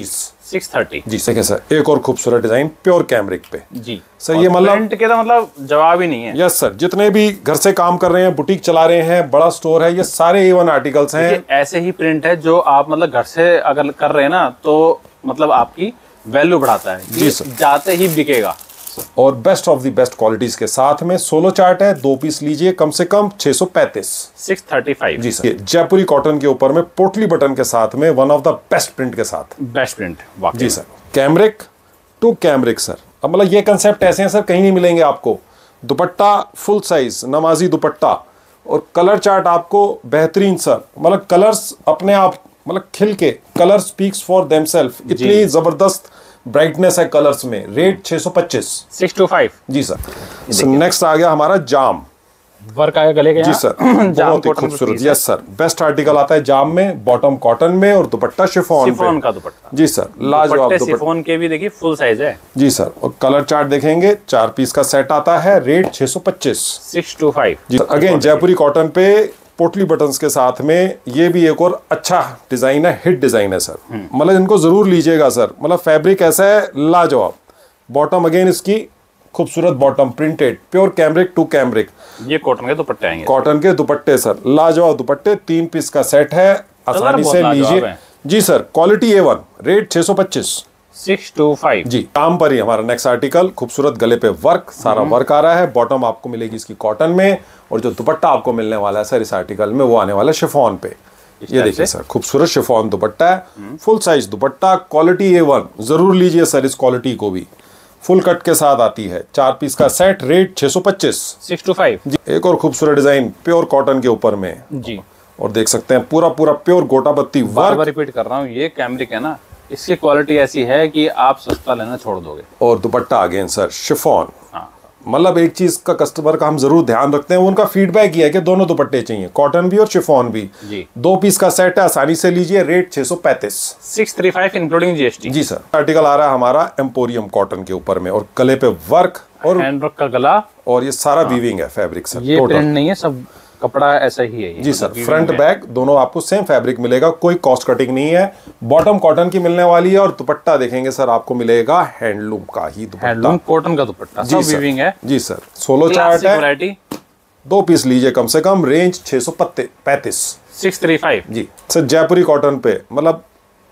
सिक्स थर्टी जी सही सर। एक और खूबसूरत डिजाइन प्योर कैमरिक पे जी सर। ये मतलब प्रिंट के तो मतलब जवाब ही नहीं है। यस सर, जितने भी घर से काम कर रहे हैं, बुटीक चला रहे हैं, बड़ा स्टोर है, ये सारे ए वन आर्टिकल्स हैं। ऐसे ही प्रिंट है जो आप मतलब घर से अगर कर रहे हैं ना तो मतलब आपकी वैल्यू बढ़ाता है जी सर, जाते ही बिकेगा। और best of the best qualities के साथ में सोलो चार्ट है, दो पीस लीजिए कम से कम छह सौ पैंतीस सिक्स थर्टी फाइव जी सर। जयपुरी कॉटन के ऊपर में पोटली बटन के साथ में one of the best print के साथ बेस्ट प्रिंट जी sir. Cambric to cambric sir. अब मतलब ये कंसेप्ट ऐसे हैं सर, कहीं नहीं मिलेंगे आपको। दुपट्टा फुल साइज नमाजी दुपट्टा और कलर चार्ट आपको बेहतरीन सर। मतलब कलर्स अपने आप मतलब खिल के, कलर स्पीक्स फॉर देमसेल्फ। इतनी जबरदस्त ब्राइटनेस है कलर्स में। रेट छह सौ पच्चीस सिक्स टू फाइव जी सर। सर नेक्स्ट आ गया हमारा जाम वर्क आया गले के जी सर, बहुत ही खूबसूरत। यस सर, बेस्ट आर्टिकल आता है जाम में, बॉटम कॉटन में और दुपट्टा शिफॉन शिफॉन का दुपट्टा जी सर। लाजवाब दुपट्टा शिफॉन के भी देखिए फुल साइज है जी सर। और कलर चार्ट देखेंगे, चार पीस का सेट आता है। रेट छह सौ पच्चीस सिक्स टू फाइव जी सर। अगेन जयपुरी कॉटन पे पोटली बटन्स के साथ में ये भी एक और अच्छा डिजाइन है, हिट डिजाइन है सर। मतलब इनको जरूर लीजिएगा सर। मतलब फैब्रिक ऐसा है लाजवाब। बॉटम अगेन इसकी खूबसूरत bottom printed pure cambric to cambric. ये कॉटन के दुपट्टे आएंगे, कॉटन के दुपट्टे सर, लाजवाब दुपट्टे। तीन पीस का सेट है, आसानी से लीजिए जी sir. Quality A one. Rate छह सौ पच्चीस सिक्स टू फाइव जी। काम पर ही हमारा नेक्स्ट आर्टिकल, खूबसूरत गले पे वर्क, सारा वर्क आ रहा है। बॉटम आपको मिलेगी इसकी कॉटन में और जो दुपट्टा आपको मिलने वाला है सर इस आर्टिकल में वो आने वाला है शिफॉन पे। ये देखिए सर, खूबसूरत शिफॉन दुपट्टा है, फुल साइज दुपट्टा, क्वालिटी ए वन। जरूर लीजिए सर इस क्वालिटी को भी। फुल कट के साथ आती है, चार पीस का सेट। रेट छह सौ पच्चीस सिक्स टू फाइव जी। एक और खूबसूरत डिजाइन प्योर कॉटन के ऊपर में जी। और देख सकते हैं पूरा पूरा प्योर गोटापत्ती वर्क। रिपीट कर रहा हूँ, ये कैमरिक है ना, इसकी क्वालिटी ऐसी है कि आप सस्ता लेना छोड़ दोगे। और दुपट्टा अगेन सर शिफॉन। हाँ। मतलब एक चीज का कस्टमर का हम जरूर ध्यान रखते हैं, उनका फीडबैक ये है कि दोनों दुपट्टे चाहिए, कॉटन भी और शिफॉन भी जी। दो पीस का सेट है, आसानी से लीजिए। रेट छह सौ पैंतीस six three five including GST जी सर। आर्टिकल आ रहा है हमारा एम्पोरियम कॉटन के ऊपर में और गले पे वर्क और हैंडवर्क का गला और ये सारा वीविंग है फैब्रिक सर। ये प्रिंट नहीं है, सब कपड़ा ऐसा ही है जी सर। फ्रंट बैक दोनों आपको सेम फैब्रिक मिलेगा, कोई कॉस्ट कटिंग नहीं है। बॉटम कॉटन की मिलने वाली है और दुपट्टा देखेंगे सर आपको मिलेगा हैंडलूम का ही दुपट्टा, हैंडलूम कॉटन का दुपट्टा, सब वीविंग है जी सर। सोलो चार्ट है, दो पीस लीजिए कम से कम। रेंज छह सौ पैंतीस सिक्स थ्री फाइव जी सर। जयपुरी कॉटन पे मतलब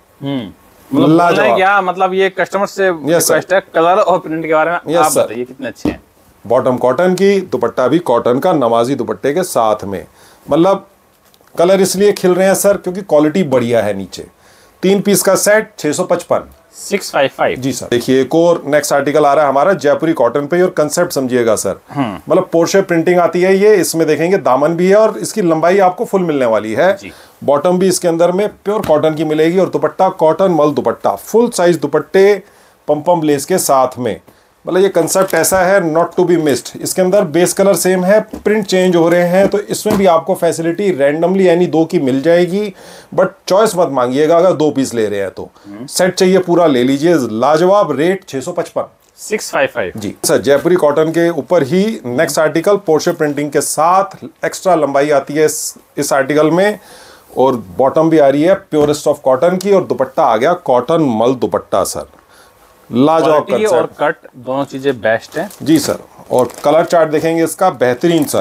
मतलब क्या मतलब ये कस्टमर से रिक्वेस्ट है, कलर और प्रिंट के बारे में आप बताइए कितने अच्छे हैं। बॉटम कॉटन की, दुपट्टा भी कॉटन का नमाजी दुपट्टे के साथ में। मतलब कलर इसलिए खिल रहे हैं सर क्योंकि क्वालिटी बढ़िया है नीचे। तीन पीस का सेट छह सौ पचपन सिक्स फाइव फाइव जी सर। देखिए एक और नेक्स्ट आर्टिकल आ रहा है हमारा जयपुरी कॉटन पे और कंसेप्ट समझिएगा सर। मतलब पोर्शे प्रिंटिंग आती है ये, इसमें देखेंगे दामन भी है और इसकी लंबाई आपको फुल मिलने वाली है। बॉटम भी इसके अंदर में प्योर कॉटन की मिलेगी और दुपट्टा कॉटन मल दुपट्टा, फुल साइज दुपट्टे पम्पम लेस के साथ में। मतलब ये कंसेप्ट ऐसा है नॉट टू बी मिस्ड। इसके अंदर बेस कलर सेम है, प्रिंट चेंज हो रहे हैं, तो इसमें भी आपको फैसिलिटी रैंडमली यानी दो की मिल जाएगी। बट चॉइस मत मांगिएगा, अगर दो पीस ले रहे हैं तो सेट चाहिए पूरा ले लीजिए। लाजवाब। रेट छह सौ पचपन सिक्स फाइव फाइव जी सर। जयपुरी कॉटन के ऊपर ही नेक्स्ट आर्टिकल पोर्शे प्रिंटिंग के साथ, एक्स्ट्रा लंबाई आती है इस, इस आर्टिकल में और बॉटम भी आ रही है प्योरेस्ट ऑफ कॉटन की और दुपट्टा आ गया कॉटन मल दुपट्टा सर। लाजवाब कंसेप्ट और कट दोनों चीजें बेस्ट हैं जी सर। और कलर चार्ट देखेंगे इसका बेहतरीन सर।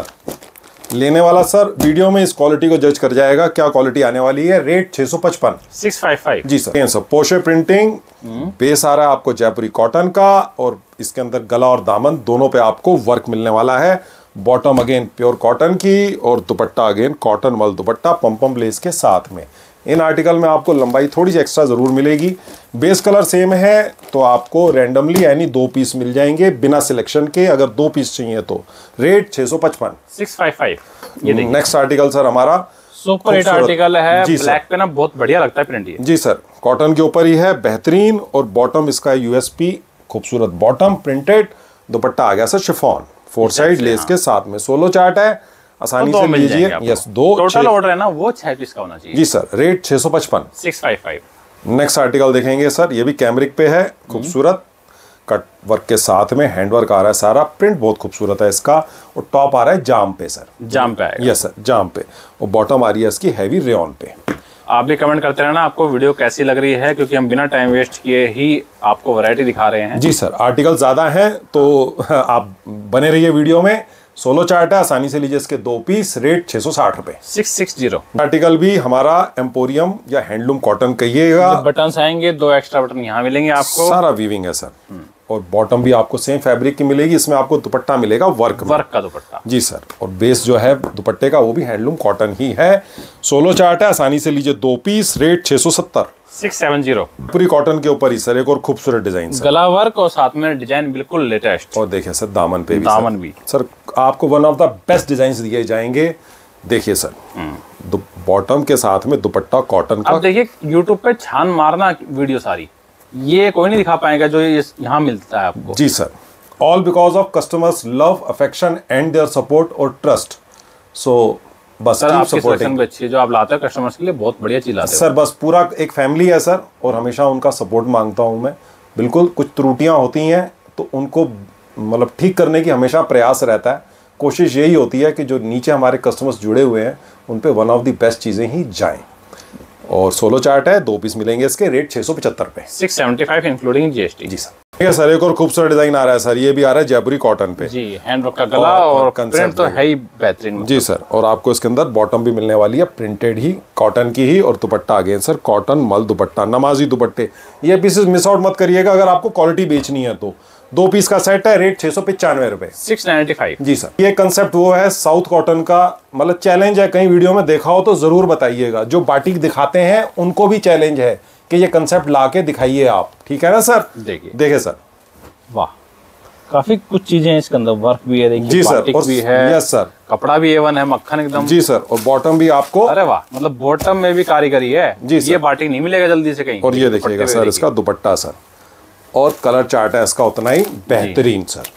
लेने वाला सर वीडियो में इस क्वालिटी को जज कर जाएगा क्या क्वालिटी आने वाली है। रेट छह सौ पचपन सिक्स फाइव फाइव जी सर। सर पोशे प्रिंटिंग बेस आ रहा है आपको जयपुरी कॉटन का और इसके अंदर गला और दामन दोनों पे आपको वर्क मिलने वाला है। बॉटम अगेन प्योर कॉटन की और दुपट्टा अगेन कॉटन मल दुपट्टा पम्पम लेस के साथ में। इन आर्टिकल में आपको लंबाई थोड़ी सी एक्स्ट्रा जरूर मिलेगी। बेस कलर सेम है तो आपको रैंडमली यानी दो पीस मिल जाएंगे बिना सिलेक्शन के, अगर दो पीस चाहिए तो। रेट छह सौ पचपन सिक्स फाइव फाइव ये नेक्स्ट आर्टिकल सर हमारा सुपर हिट आर्टिकल है। ब्लैक पे ना बहुत बढ़िया लगता है प्रिंट ये जी सर। कॉटन के ऊपर ही है बेहतरीन और बॉटम इसका यूएसपी खूबसूरत बॉटम प्रिंटेड, दुपट्टा आ गया sir chiffon, four side lace के साथ में। सोलो चार्ट है, आसानी से लीजिए। यस दो टोटल ऑर्डर है ना वो छह पीस का होना चाहिए जी सर। रेट छह सौ पचपन six five five next article देखेंगे सर, ये भी कैमरिक पे है, खूबसूरत कट वर्क के साथ में हैंड वर्क आ रहा है सारा। प्रिंट बहुत खूबसूरत है इसका और टॉप आ रहा है जाम पे सर। जाम पे आएगा यस सर, जाम पे। और बॉटम आ रही है इसकी हैवी रेयन पे। आप भी कमेंट करते रहना आपको वीडियो कैसी लग रही है, क्योंकि हम बिना टाइम वेस्ट किए ही आपको वैरायटी दिखा रहे हैं। जी सर, आर्टिकल ज़्यादा हैं तो आप बने रहिए वीडियो में। सोलो चार्ट है, आसानी से लीजिए इसके दो पीस, रेट छह सौ साठ रुपए। Six six zero. आर्टिकल भी हमारा एम्पोरियम या हैंडलूम कॉटन कहिएगा। बटन आएंगे, दो एक्स्ट्रा बटन यहाँ मिलेंगे आपको। सारा वीविंग है सर, और बॉटम भी आपको सेम फैब्रिक की मिलेगी। इसमें आपको दुपट्टा मिलेगा वर्क में। वर्क का दुपट्टा। जी सर, और बेस जो है दुपट्टे का वो भी हैंडलूम कॉटन ही है। सोलो चार्ट है, आसानी से लीजिए दो पीस, रेट छह सौ सत्तर। Six seven zero. पूरी कॉटन के ऊपर ही सर, एक और खूबसूरत डिजाइन सर, गला वर्क और साथ में डिजाइन बिल्कुल लेटेस्ट। और देखिए सर दामन पे भी दामन सर, भी सर आपको one of the best design दिए जाएंगे। देखिए सर, बॉटम के साथ में दुपट्टा कॉटन का। अब देखिए यूट्यूब पे छान मारना वीडियो सारी, ये कोई नहीं दिखा पाएगा जो ये यहाँ मिलता है आपको। जी sir, all because of customers love, affection and their support और ट्रस्ट। सो बस सर आपकी सिलेक्शन भी अच्छी है, जो आप लाते हैं कस्टमर्स के लिए बहुत बढ़िया चीज लाते हैं सर। बस पूरा एक फैमिली है सर, और हमेशा उनका सपोर्ट मांगता हूँ मैं। बिल्कुल कुछ त्रुटियां होती हैं तो उनको मतलब ठीक करने की हमेशा प्रयास रहता है। कोशिश यही होती है कि जो नीचे हमारे कस्टमर्स जुड़े हुए हैं उन पे वन ऑफ द बेस्ट चीज़ें ही जाएं। और सोलो चार्ट है, दो पीस मिलेंगे इसके, रेट छः सौ पचहत्तर रुपये। Six seventy five including GST. जी सर। ठीक है सर, एक और खूबसूरत डिजाइन आ रहा है सर, ये भी आ रहा है जयपुरी कॉटन पे। जी, हैंड वर्क का गला और, और प्रिंट तो है ही बेहतरीन। जी सर, और आपको इसके अंदर बॉटम भी मिलने वाली है प्रिंटेड ही, कॉटन की ही, और दुपट्टा अगेन सर कॉटन मल दुपट्टा, नमाजी दुपट्टे। ये पीसेस मिस आउट मत करिएगा अगर आपको क्वालिटी बेचनी है तो। दो पीस का सेट है, रेट छह सौ पचानवे रुपए। Six ninety five. जी सर, ये कंसेप्ट वो है साउथ कॉटन का, मतलब चैलेंज है। कहीं वीडियो में देखा हो तो जरूर बताइएगा। जो बाटिक दिखाते हैं उनको भी चैलेंज है कि ये कंसेप्ट ला के दिखाइए आप, ठीक है ना सर। देखिए देखिए सर, वाह, काफी कुछ चीजें हैं इसके अंदर, वर्क भी है देखिए, जी सर, बाटिक भी है। यस सर, कपड़ा भी ए वन है, मक्खन एकदम। जी सर, और बॉटम भी आपको, अरे वाह, मतलब बॉटम में भी कारीगरी है। जी सर, ये बाटिक नहीं मिलेगा जल्दी से कहीं। और ये देखिएगा सर इसका दुपट्टा सर, और कलर चार्ट है इसका उतना ही बेहतरीन sir.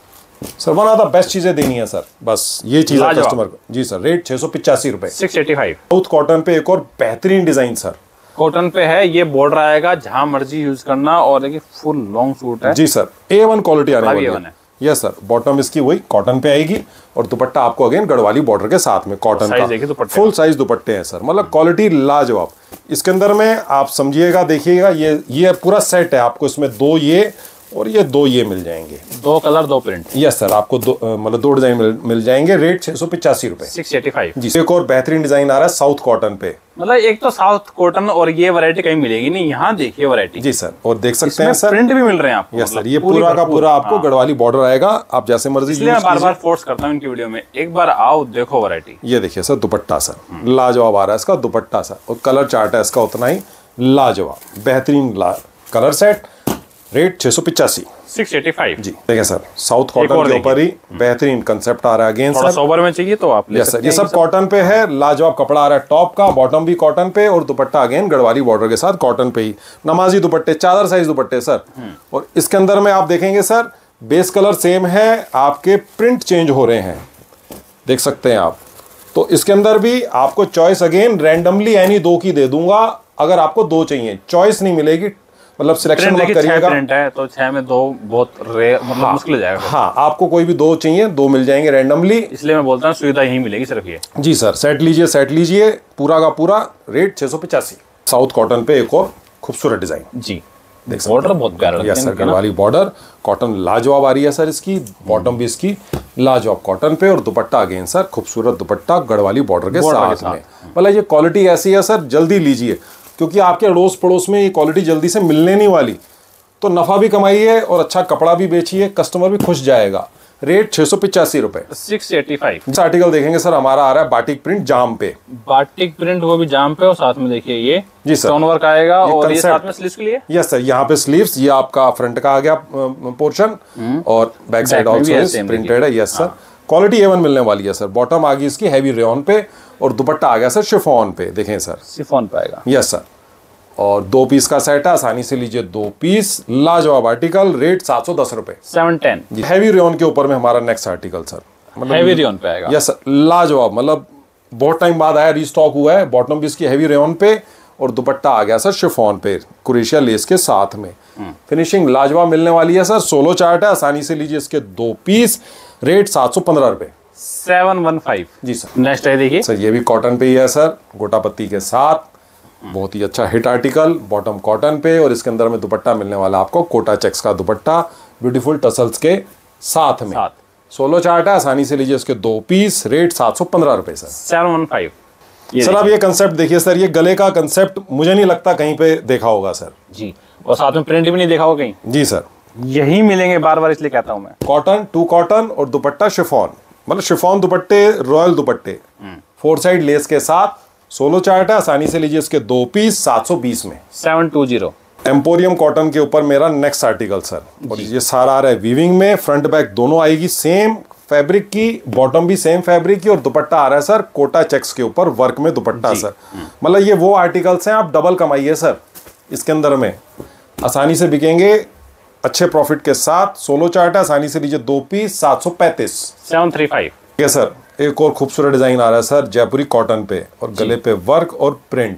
Sir one of the best चीजें देनी है सर, बस ये चीज है कस्टमर को। जी सर, रेट छह सौ पिचासी रुपए। Six eighty five. South cotton पे एक और बेहतरीन डिजाइन सर, कॉटन पे है, ये बॉर्डर आएगा जहां मर्जी यूज करना, और देखिए फुल लॉन्ग सूट है। जी सर, ए वन क्वालिटी आने वाली है। यस सर, बॉटम इसकी वही कॉटन पे आएगी, और दुपट्टा आपको अगेन गढ़वाली बॉर्डर के साथ में कॉटन का फुल साइज दुपट्टे हैं सर, मतलब क्वालिटी लाजवाब। इसके अंदर में आप समझिएगा, देखिएगा, ये ये पूरा सेट है आपको। इसमें दो ये और ये दो ये मिल जाएंगे, दो कलर दो प्रिंट। यस सर, आपको दो मतलब दो डिजाइन मिल, मिल जाएंगे। रेट छह सौ पिचासी रुपए। Six eighty five. जी, एक और बेहतरीन डिजाइन आ रहा है साउथ कॉटन पे। मतलब एक तो साउथ कॉटन, और ये वैरायटी कहीं मिलेगी नहीं, यहाँ देखिए वैरायटी। जी सर, और देख सकते हैं सर प्रिंट भी मिल रहे हैं आपको। यस सर, ये पूरा का पूरा आपको गढ़वाली बॉर्डर आएगा, आप जैसे मर्जी। इसलिए मैं बार बार फोर्स करता हूँ इनकी वीडियो में, एक बार आओ देखो वैरायटी। ये देखिए सर दुपट्टा सर लाजवाब आ रहा है इसका दुपट्टा सर, और कलर चार्ट है इसका उतना ही लाजवाब बेहतरीन कलर सेट। रेट छह सौ पिचासी। Six eighty five. जी देखिए सर, साउथ कॉटन के ऊपर ही बेहतरीन कंसेप्ट आ रहा है अगेन सर। सोबर में चाहिए तो आप ले सकते हैं। ये सब कॉटन पे है, लाजवाब कपड़ा आ रहा है टॉप का, बॉटम भी कॉटन पे, और दुपट्टा अगेन गढ़वाली बॉर्डर के साथ कॉटन पे ही, नमाजी दुपट्टे, चादर साइज दुपट्टे सर। और इसके अंदर में आप देखेंगे सर बेस कलर सेम है, आपके प्रिंट चेंज हो रहे हैं, देख सकते हैं आप। तो इसके अंदर भी आपको चॉइस अगेन रैंडमली एनी दो की दे दूंगा, अगर आपको दो चाहिए, चॉइस नहीं मिलेगी, मतलब सिलेक्शन मत करिएगा। प्रिंट है तो छह में दो बहुत रेयर, मतलब हाँ, मुश्किल हो जाएगा। हाँ, आपको कोई भी दो चाहिए, दो मिल जाएंगे रैंडमली। इसलिए मैं बोलता हूँ सुविधा यही मिलेगी सिर्फ ये। जी सर, सेट लीजिए, सेट लीजिए पूरा का पूरा, रेट छह सौ पचासी। साउथ कॉटन पे एक और खूबसूरत डिजाइन। जी, बॉर्डर बहुत प्यारा लगता है। Yes sir, Garhwali border, cotton लाजवाब आ रही है सर इसकी, बॉटम भी इसकी लाजवाब कॉटन पे, और दुपट्टा अगेन सर खूबसूरत दुपट्टा गढ़वाली बॉर्डर के साथ में। मतलब ये क्वालिटी ऐसी है सर, जल्दी लीजिए, क्योंकि आपके अड़ोस पड़ोस में ये क्वालिटी जल्दी से मिलने नहीं वाली। तो नफा भी कमाइए और अच्छा कपड़ा भी बेचिए, कस्टमर भी खुश जाएगा। रेट छह सौ पिचासी रुपए। Six eighty five. इस आर्टिकल देखेंगे सर, हमारा आ रहा है बाटिक प्रिंट जाम पे। बाटिक प्रिंट वो भी जाम पे, और साथ में देखिए ये जी सर स्टोन वर्क आएगा, और ये साथ में स्लीव्स के लिए। यस सर, यहाँ पे स्लीव्स, ये आपका फ्रंट का आ गया पोर्शन, और बैक साइड ऑल्सो प्रिंटेड है। Yes sir, quality A one मिलने वाली है सर। बॉटम आ गई इसकी हैवी रेयन पे, और दुपट्टा आ गया सर शिफॉन पे, देखें सर शिफॉन पे आएगा। यस सर, और दो पीस का सेट है, आसानी से लीजिए दो पीस, लाजवाब आर्टिकल। रेट सात सौ दस रुपए। Seven ten. हैवी रेयन के ऊपर में हमारा नेक्स्ट आर्टिकल सर, मतलब हैवी रेयन पे आएगा। यस सर, लाजवाब, मतलब बहुत टाइम बाद आया, रीस्टॉक हुआ है। बॉटम भी इसकी हैवी रेयन पे, और दुपट्टा आ गया सर शिफॉन पे कुरेशिया लेस के साथ में। फिनिशिंग लाजवाब मिलने वाली है सर। सोलो चार्ट है, आसानी से लीजिए इसके दो पीस। रेट सात सौ पंद्रह रुपए। Seven one five. जी सर। नेक्स्ट है देखिए सर, ये भी कॉटन पे ही है सर, गोटा पत्ती के साथ, बहुत ही अच्छा हिट आर्टिकल, बॉटम कॉटन पे और इसके अंदर में दुपट्टा मिलने वाला आपको कोटा चेक्स का दुपट्टा ब्यूटीफुल टसल्स के साथ में। साथ। सोलो चार्ट है, आसानी से लीजिए इसके दो पीस, रेट सात सौ पंद्रह रुपए sir. Seven one five. Sir अब ये कंसेप्ट देखिए सर, ये गले का कंसेप्ट मुझे नहीं लगता कहीं पे देखा होगा सर जी, और साथ में प्रिंट भी नहीं देखा होगा कहीं। जी सर, यही मिलेंगे बार बार, इसलिए कहता हूँ मैं। कॉटन, टू कॉटन और दुपट्टा शिफॉन, मतलब शिफॉन दुपट्टे, रॉयल दुपट्टे, फोर साइड लेस के साथ। सोलो चार्ट है, आसानी से लीजिए इसके दो पीस, सात सौ बीस में। Seven two zero. Emporium cotton के ऊपर मेरा नेक्स्ट आर्टिकल सर, और ये सारा आ रहा है वीविंग में, फ्रंट बैक दोनों आएगी सेम फैब्रिक की, बॉटम भी सेम फैब्रिक की और दुपट्टा आ रहा है सर कोटा चेक्स के ऊपर वर्क में दुपट्टा सर। मतलब ये वो आर्टिकल्स हैं, आप डबल कमाइए सर इसके अंदर में, आसानी से बिकेंगे अच्छे प्रॉफिट के साथ। सोलो चार्ट है, आसानी से लीजिए दो पीस, सात सौ पैंतीस। Seven three five. ठीक है सर, एक और खूबसूरत डिजाइन आ रहा है सर जयपुरी कॉटन पे, और गले पे वर्क और प्रिंट।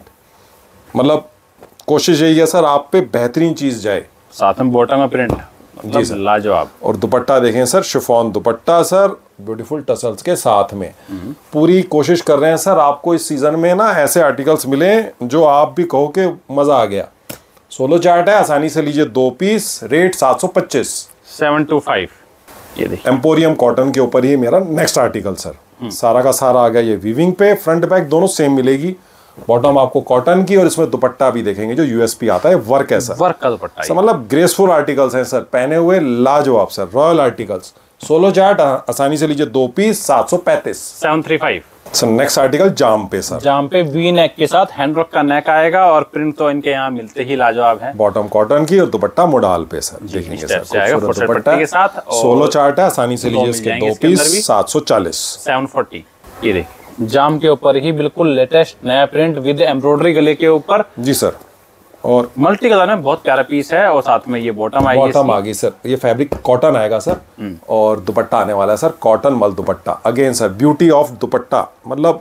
मतलब कोशिश यही है सर आप पे बेहतरीन चीज जाए, साथ में बॉटम में प्रिंट जी सर, लाजवाब। और दुपट्टा देखें सर, शिफॉन दुपट्टा सर ब्यूटीफुल टसल्स के साथ में। पूरी कोशिश कर रहे हैं सर आपको इस सीजन में ना ऐसे आर्टिकल्स मिले जो आप भी कहो कि मजा आ गया। सोलो चार्ट है, आसानी से लीजिए दो पीस, रेट सात सौ पच्चीस। Seven two five. ये देखिए एम्पोरियम कॉटन के ऊपर ही मेरा नेक्स्ट आर्टिकल सर, सारा का सारा आ गया ये वीविंग पे, फ्रंट बैक दोनों सेम मिलेगी, बॉटम आपको कॉटन की और इसमें दुपट्टा भी देखेंगे जो यूएसपी आता है, वर्क है सर, वर्क का दुपट्टा। सर मतलब ग्रेसफुल आर्टिकल्स हैं सर, पहने हुए लाजवाब सर, रॉयल आर्टिकल्स। सोलो चार्ट आसानी से लीजिए दो पीस, सात सौ पैंतीस। Seven three five. Sir next article जाम पे सर, जाम पे वी नेक के साथ हैंडवर्क का नेक आएगा और प्रिंट तो इनके यहाँ मिलते ही लाजवाब है। बॉटम कॉटन की और दुपट्टा मोडाल पे सर, देखेंगे सर खूबसूरत दुपट्टा के साथ। सोलो चार्ट है, आसानी से लीजिए इसके दो पीस, सात सौ चालीस। Seven forty. ये देखिए जाम के ऊपर ही बिल्कुल लेटेस्ट नया प्रिंट विद एम्ब्रॉयडरी गले के ऊपर जी सर, और मल्टी कलर में बहुत प्यारा पीस है, और साथ में ये बॉटम आएगी, बॉटम आ गई सर, ये फैब्रिक कॉटन आएगा सर, और दुपट्टा आने वाला है सर कॉटन मल दुपट्टा। अगेन सर ब्यूटी ऑफ दुपट्टा, मतलब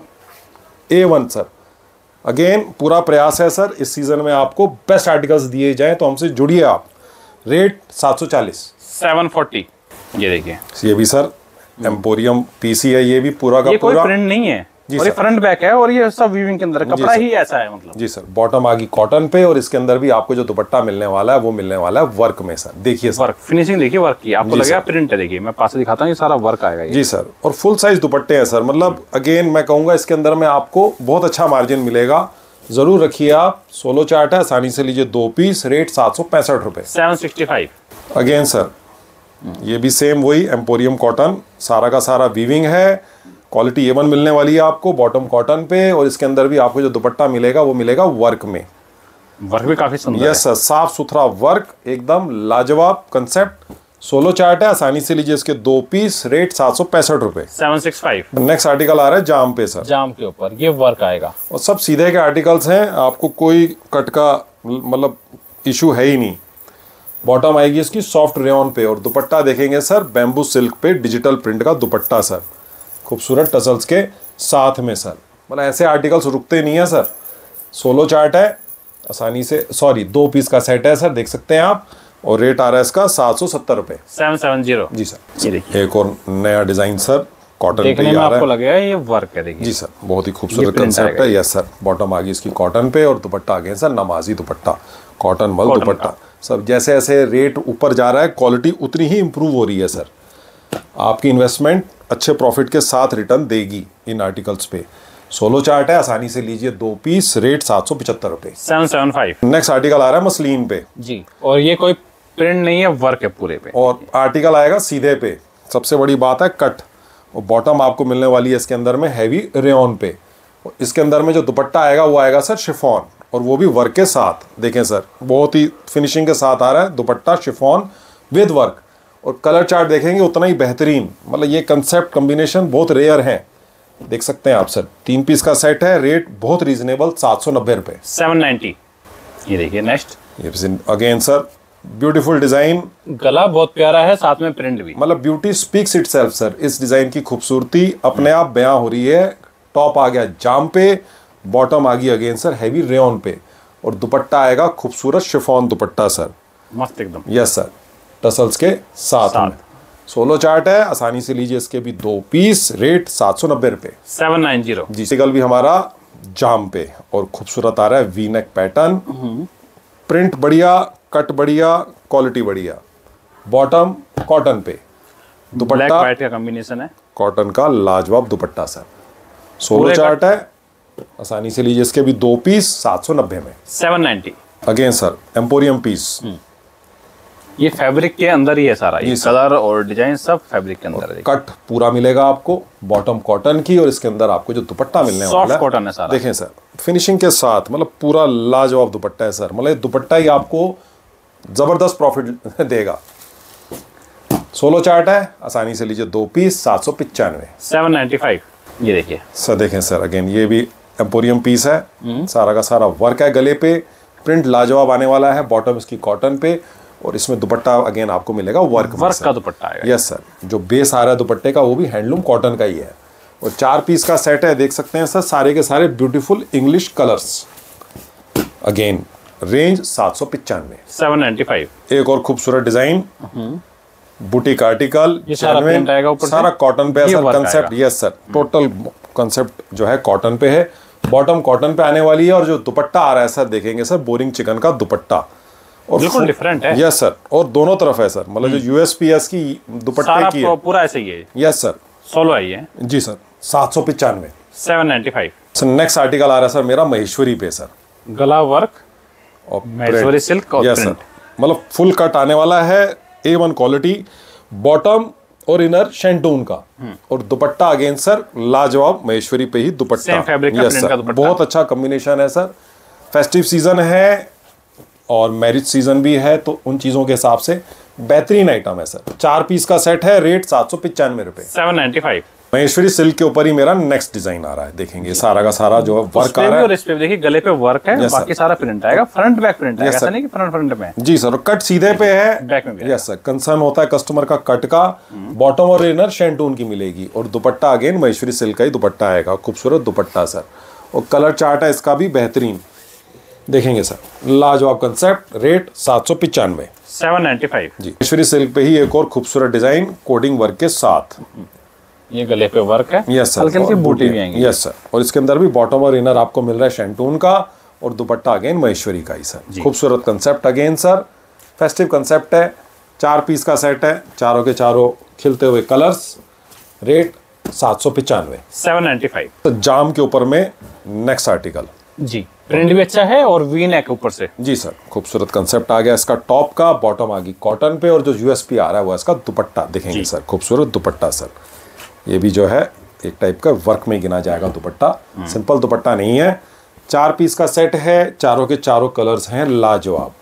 ए वन सर। अगेन पूरा प्रयास है सर इस सीजन में आपको बेस्ट आर्टिकल्स दिए जाएं, तो हमसे जुड़िए आप। रेट सात सौ चालीस। Seven forty. ये देखिए ये भी सर एम्पोरियम पीसी है, ये भी पूरा का ये पूरा, कोई प्रिंट नहीं है, और ये फ्रंट बैक है, और ये सब वीविंग के अंदर कपड़ा ही ऐसा है मतलब। जी सर, बॉटम आ गई कॉटन पे और इसके अंदर भी आपको जो दुपट्टा मिलने वाला है वो मिलने वाला है वर्क में सर। देखिए वर्क फिनिशिंग देखिए, वर्क की आपको लगेगा प्रिंट है। देखिए मैं पास से दिखाता हूँ, ये सारा वर्क आएगा ये। जी सर, और फुल साइज दुपट्टे हैं सर, मतलब अगेन मैं कहूँगा इसके अंदर में आपको बहुत अच्छा मार्जिन मिलेगा, जरूर रखिए आप। सोलो चार्ट है, आसानी से लीजिए दो पीस, रेट सात सौ पैंसठ रुपए। Seven sixty five. Again sir ये भी सेम वही एम्पोरियम कॉटन, सारा का सारा वीविंग है, क्वालिटी ए वन मिलने वाली है आपको, बॉटम कॉटन पे, और इसके अंदर भी आपको जो दुपट्टा मिलेगा वो मिलेगा वर्क में। वर्क भी काफी सुंदर यस सर, साफ सुथरा वर्क, एकदम लाजवाब कंसेप्ट। सोलो चार्ट है, आसानी से लीजिए इसके दो पीस, रेट सात सौ पैंसठ रुपए। Seven six five. Next article आ रहा है जाम पे सर, जाम के ऊपर ये वर्क आएगा, और सब सीधे के आर्टिकल्स हैं, आपको कोई कट का मतलब इशू है ही नहीं। बॉटम आएगी इसकी सॉफ्ट रेयन पे, और दुपट्टा देखेंगे सर बैम्बू सिल्क पे डिजिटल प्रिंट का दुपट्टा सर, खूबसूरत टसल्स के साथ में सर। मतलब ऐसे आर्टिकल्स रुकते नहीं है सर। सोलो चार्ट है, आसानी से सॉरी दो पीस का सेट है सर, देख सकते हैं आप, और रेट आ रहा है इसका सात सौ सत्तर रुपए। Seven seven zero. जी सर, ये देखिए एक और नया डिजाइन सर कॉटन पे देखने में आपको लगेगा ये वर्क है। देखिए जी सर, बहुत ही खूबसूरत कंसेप्ट है। यस सर, बॉटम आ गई इसकी कॉटन पे और दुपट्टा आ गया सर नमाजी दुपट्टा, कॉटन मल दुपट्टा। सब जैसे जैसे रेट ऊपर जा रहा है क्वालिटी उतनी ही इंप्रूव हो रही है सर। आपकी इन्वेस्टमेंट अच्छे प्रॉफिट के साथ रिटर्न देगी इन आर्टिकल्स पे। सोलो चार्ट है, आसानी से लीजिए दो पीस, रेट सात सौ पचहत्तर रुपए। Seven seven five. Next article आ रहा है मसलिन पे जी, और ये कोई प्रिंट नहीं है, वर्क है पूरे पे, और आर्टिकल आएगा सीधे पे। सबसे बड़ी बात है कट, और बॉटम आपको मिलने वाली है इसके अंदर में हैवी रेयन पे। इसके अंदर में जो दुपट्टा आएगा वो आएगा सर शिफॉन, और वो भी वर्क के साथ। देखें सर बहुत ही फिनिशिंग के साथ आ रहा है दुपट्टा शिफॉन विद वर्क, और कलर चार्ट देखेंगे उतना ही बेहतरीन। मतलब ये कंसेप्ट कॉम्बिनेशन बहुत रेयर है, देख सकते हैं आप सर। तीन पीस का सेट है, रेट बहुत रीजनेबल सात सौ नब्बे रुपए। Seven ninety. ये देखिए नेक्स्ट, ये अगेन सर ब्यूटीफुल डिजाइन, गला बहुत प्यारा है, साथ में प्रिंट भी, मतलब ब्यूटी स्पीक्स इटसेल्फ सर। इस डिजाइन की खूबसूरती अपने आप बयां हो रही है। टॉप आ गया जाम पे, बॉटम आ गई अगेन सर हैवी रेयन पे, और दुपट्टा आएगा खूबसूरत शिफॉन दुपट्टा सर, मस्त एकदम। यस सर, टसल्स के साथ, साथ। में सोलो चार्ट है, आसानी से लीजिए इसके भी दो पीस, रेट सात सौ नब्बे रुपए। Seven nine zero. जी सिगल भी हमारा जाम पे और खूबसूरत आ रहा है वी नेक पैटर्न, प्रिंट बढ़िया, कट बढ़िया, क्वालिटी बढ़िया। बॉटम कॉटन पे, दुपट्टा व्हाइट का कॉम्बिनेशन है, कॉटन का लाजवाब दुपट्टा सर। सोलो चार्ट है, आसानी से लीजिए। इसके भी दो पीस सात सौ नब्बे में, seven ninety. Again sir emporium piece. ये फैब्रिक के अंदर ही है सारा, ये कलर और डिजाइन सब फैब्रिक के अंदर है। कट पूरा मिलेगा आपको, बॉटम कॉटन की, और इसके अंदर आपको जो दुपट्टा मिलने वाला है कॉटन है सारा। देखें सर फिनिशिंग के साथ, मतलब पूरा लाजवाब दुपट्टा है सर। मतलब दुपट्टा ही आपको जबरदस्त प्रॉफिट देगा। सोलो चार्ट है, आसानी से लीजिए दो पीस सात सौ पिचानवे, सेवन नाइन्टी फाइव। ये देखिए सर, देखें सर अगेन ये भी एम्पोरियम पीस है, सारा का सारा वर्क है गले पे, प्रिंट लाजवाब आने वाला है। बॉटम इसकी कॉटन पे, और इसमें दुपट्टा अगेन आपको मिलेगा वर्क वर्क का दुपट्टा है। यस सर, जो बेस आ रहा है दुपट्टे का वो भी हैंडलूम कॉटन का ही है। और चार पीस का सेट है, देख सकते हैं सर, सारे के सारे beautiful English colours. Again range सात सौ पिचानवे, सेवन नाइन्टी फाइव। एक और खूबसूरत डिजाइन, बुटीक आर्टिकल, सारा, सारा कॉटन पे है sir. Concept yes sir, total concept जो है कॉटन पे है। बॉटम कॉटन पे आने वाली है, और जो दुपट्टा आ रहा है सर देखेंगे सर, बोरिंग चिकन का दुपट्टा, और बिल्कुल डिफरेंट है। यस सर, और दोनों तरफ है सर, मतलब जो यूएसपीएस की दुपट्टे की है पूरा ऐसे ही है। यस सर, सोलो आई है जी सर, सात सौ पिचानवे, seven ninety five. Sir next article आ रहा है सर मेरा महेश्वरी पे सर, गला वर्क और महेश्वरी सिल्क और यस सर, मतलब फुल कट आने वाला है, ए वन क्वालिटी, बॉटम और इनर शेंटून का, और दुपट्टा अगेन सर लाजवाब महेश्वरी पे ही दुपट्टा। यस सर, बहुत अच्छा कॉम्बिनेशन है सर। फेस्टिव सीजन है और मैरिज सीजन भी है, तो उन चीजों के हिसाब से बेहतरीन आइटम है सर। चार पीस का सेट है, रेट सात सौ पिचानवे रुपए, seven ninety five. Maheshwari silk के ऊपर ही मेरा नेक्स्ट डिजाइन आ रहा है, देखेंगे सारा का सारा जो है वर्क आ रहा है। और इस पे देखिए गले पे वर्क है, बाकी सारा प्रिंट आएगा, फ्रंट बैक प्रिंट आएगा, ऐसा नहीं कि फ्रंट फ्रंट में। जी सर, कट सीधे पे है, बैक में भी। यस सर, कंसर्न होता है कस्टमर का कट का। बॉटम और इनर शेंटून की मिलेगी, और दुपट्टा अगेन महेश्वरी सिल्क का ही दुपट्टा आएगा, खूबसूरत दुपट्टा सर। और कलर चार्ट है इसका भी बेहतरीन, देखेंगे सर, लाजवाब कंसेप्ट, रेट सात सौ पिचानवे, सेवन नाइन्टी फाइव। जी महेश्वरी सिल्क पे ही एक और खूबसूरत डिजाइन कोडिंग वर्क के साथ। ये गले पे वर्क है, यस सर, हल्की हल्की बूटी भी आएंगी। यस सर, और इसके अंदर भी बॉटम और इनर आपको मिल रहा है शेंटून का, और दुपट्टा अगेन महेश्वरी का ही सर। खूबसूरत concept again sir, festive concept है, चार पीस का सेट है, चारों के चारों खिलते हुए कलर्स, रेट सात सौ पिचानवे, सेवन नाइन्टी फाइव। तो जाम के ऊपर में नेक्स्ट आर्टिकल, जी प्रिंट भी अच्छा है, और वी नेक ऊपर से। जी सर, खूबसूरत कंसेप्ट आ गया इसका टॉप का, बॉटम आ गई कॉटन पे, और जो यूएसपी आ रहा है वो इसका दुपट्टा, देखेंगे सर, खूबसूरत दुपट्टा सर। ये भी जो है एक टाइप का वर्क में गिना जाएगा दुपट्टा, सिंपल दुपट्टा नहीं है। चार पीस का सेट है, चारों के चारों कलर्स हैं लाजवाब,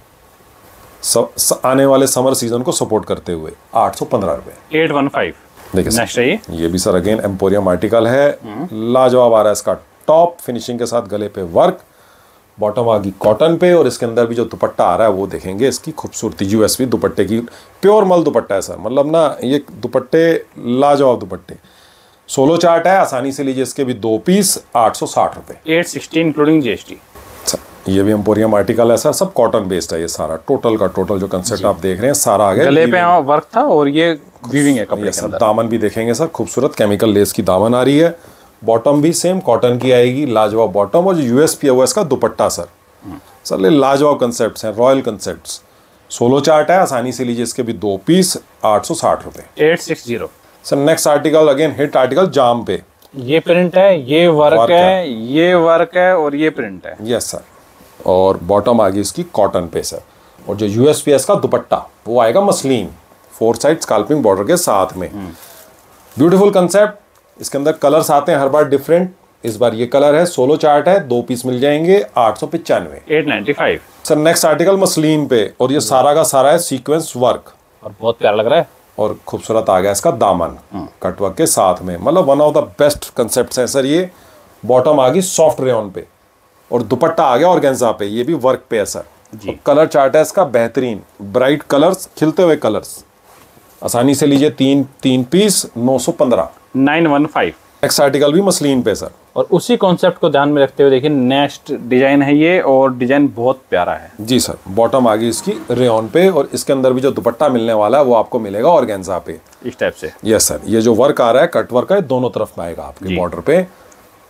आने वाले समर सीजन को सपोर्ट करते हुए, आठ सौ पंद्रह रुपए, एट वन फाइव। देखिए नेक्स्ट है ये ये भी सर अगेन एम्पोरियम आर्टिकल है, लाजवाब आ रहा है इसका टॉप, फिनिशिंग के साथ गले पे वर्क, बॉटम आ गई कॉटन पे, और इसके अंदर भी जो दुपट्टा आ रहा है वो देखेंगे इसकी खूबसूरती, यूएसपी दुपट्टे की, प्योर मल दुपट्टा है सर, मतलब ना ये दुपट्टे लाजवाब दुपट्टे। सोलो चार्ट है, आसानी से लीजिए, इसके भी दो पीस आठ सौ साठ रुपए, एट सिक्सटी इंक्लूडिंग जीएसटी। ये भी एम्पोरियम आर्टिकल है सर, सब कॉटन बेस्ड है ये सारा, टोटल का टोटल जो कंसेप्ट आप देख रहे हैं सारा आ गया। गले पे वर्क था, और ये वीविंग है कपड़े के अंदर। दामन भी देखेंगे सर, खूबसूरत केमिकल लेस की दामन आ रही है, बॉटम भी सेम कॉटन की आएगी, लाजवाब बॉटम, और जो यूएसपी है वो इसका दुपट्टा सर। सर ले लाजवाब कंसेप्ट्स हैं, रॉयल कंसेप्ट्स। सोलो चार्ट है, आसानी से लीजिए, इसके भी दो पीस आठ सौ साठ रुपए, eight sixty. Sir next article again hit article जाम पे, ये प्रिंट है, ये वर्क, वर्क है, है, ये वर्क है, और ये प्रिंट है। यस सर, और बॉटम आ गई इसकी कॉटन पे सर, और जो यूएसपीएस का दुपट्टा वो आएगा muslin, four side scalloping border के साथ में। ब्यूटीफुल कंसेप्ट, इसके अंदर कलर्स आते हैं हर बार डिफरेंट, इस बार ये कलर है, सोलो चार्ट है, दो पीस मिल जाएंगे, आठ सौ पिचानवे, eight ninety five. Sir next article muslin पे, और ये सारा का सारा है सीक्वेंस वर्क, और बहुत प्यारा लग रहा है, और खूबसूरत आ गया इसका दामन कटवर्क के साथ में, मतलब one of the best concepts हैं सर ये। बॉटम आ गई सॉफ्ट रेयन पे, और दुपट्टा आ गया ऑर्गेन्जा पे, ये भी वर्क पे है सर। कलर चार्ट है इसका बेहतरीन, ब्राइट कलर्स, खिलते हुए कलर्स, आसानी से लीजिए, तीन तीन पीस नौ सौ पंद्रह, nine one five. Next article भी मसलिन पे सर, और उसी कॉन्सेप्ट को ध्यान में रखते हुए देखिए नेक्स्ट डिजाइन है ये, और डिजाइन बहुत प्यारा है। जी सर, बॉटम आ गई इसकी रेयन पे, और इसके अंदर भी जो दुपट्टा मिलने वाला है वो आपको मिलेगा ऑर्गेन्जा पे, इस टाइप से। यस सर, ये जो वर्क आ रहा है कट वर्क है, दोनों तरफ में आएगा आपके बॉर्डर पे,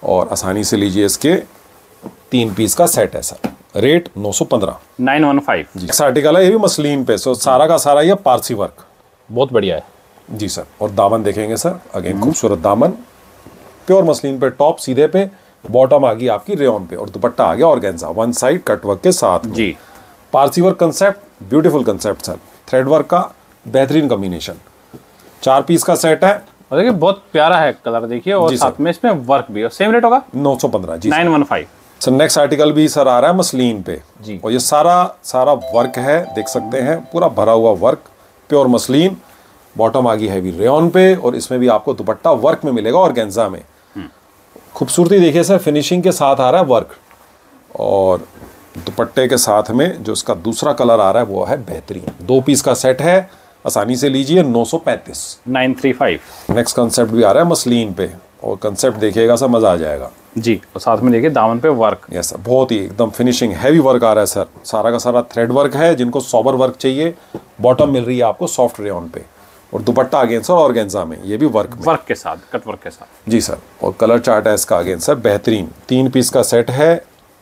और आसानी से लीजिए। इसके तीन पीस का सेट है सर, रेट नौ सौ पंद्रह नाइन वन फाइव जी। नेक्स्ट आर्टिकल है ये भी मसलिन पे, सो सारा का सारा ये पारसी वर्क, बहुत बढ़िया है जी सर। और दामन देखेंगे सर, अगेन खूबसूरत दामन, प्योर मसलिन पे, टॉप सीधे पे, बॉटम आ गई आपकी रेयन पे और दुपट्टा आ गया organza, one side cut work के साथ जी। Parsi work concept, beautiful concept sir, thread work का बेहतरीन कॉम्बिनेशन। चार पीस का सेट है और देखिए बहुत प्यारा है कलर, देखिए, और साथ में इसमें वर्क भी, और सेम रेट होगा नौ सौ पंद्रह जी, nine one five sir. Next article भी सर आ रहा है मसलिन पे जी, और ये सारा सारा वर्क है, देख सकते हैं पूरा भरा हुआ वर्क, प्योर मसलिन, बॉटम आ गई हैवी रेयन पे और इसमें भी आपको दुपट्टा वर्क में मिलेगा ऑर्गेन्जा में। खूबसूरती देखिए सर, फिनिशिंग के साथ आ रहा है वर्क और दुपट्टे के साथ में जो इसका दूसरा कलर आ रहा है वो है बेहतरीन। दो पीस का सेट है, आसानी से लीजिए, नौ सौ पैंतीस nine three five. Next concept भी आ रहा है मसलिन पे और कंसेप्ट देखिएगा सर, मजा आ जाएगा जी। और साथ में देखिए दामन पे वर्क, यस सर, बहुत ही एकदम फिनिशिंग हैवी वर्क आ रहा है सर। सारा का सारा थ्रेड वर्क है, जिनको सॉबर वर्क चाहिए, बॉटम मिल रही है आपको सॉफ्ट रेयन पे और दुपट्टा अगेन सर ऑर्गेन्जा में, ये भी वर्क में, वर्क के साथ, कट वर्क के साथ जी सर। और कलर चार्ट है इसका अगेन सर बेहतरीन, तीन पीस का सेट है,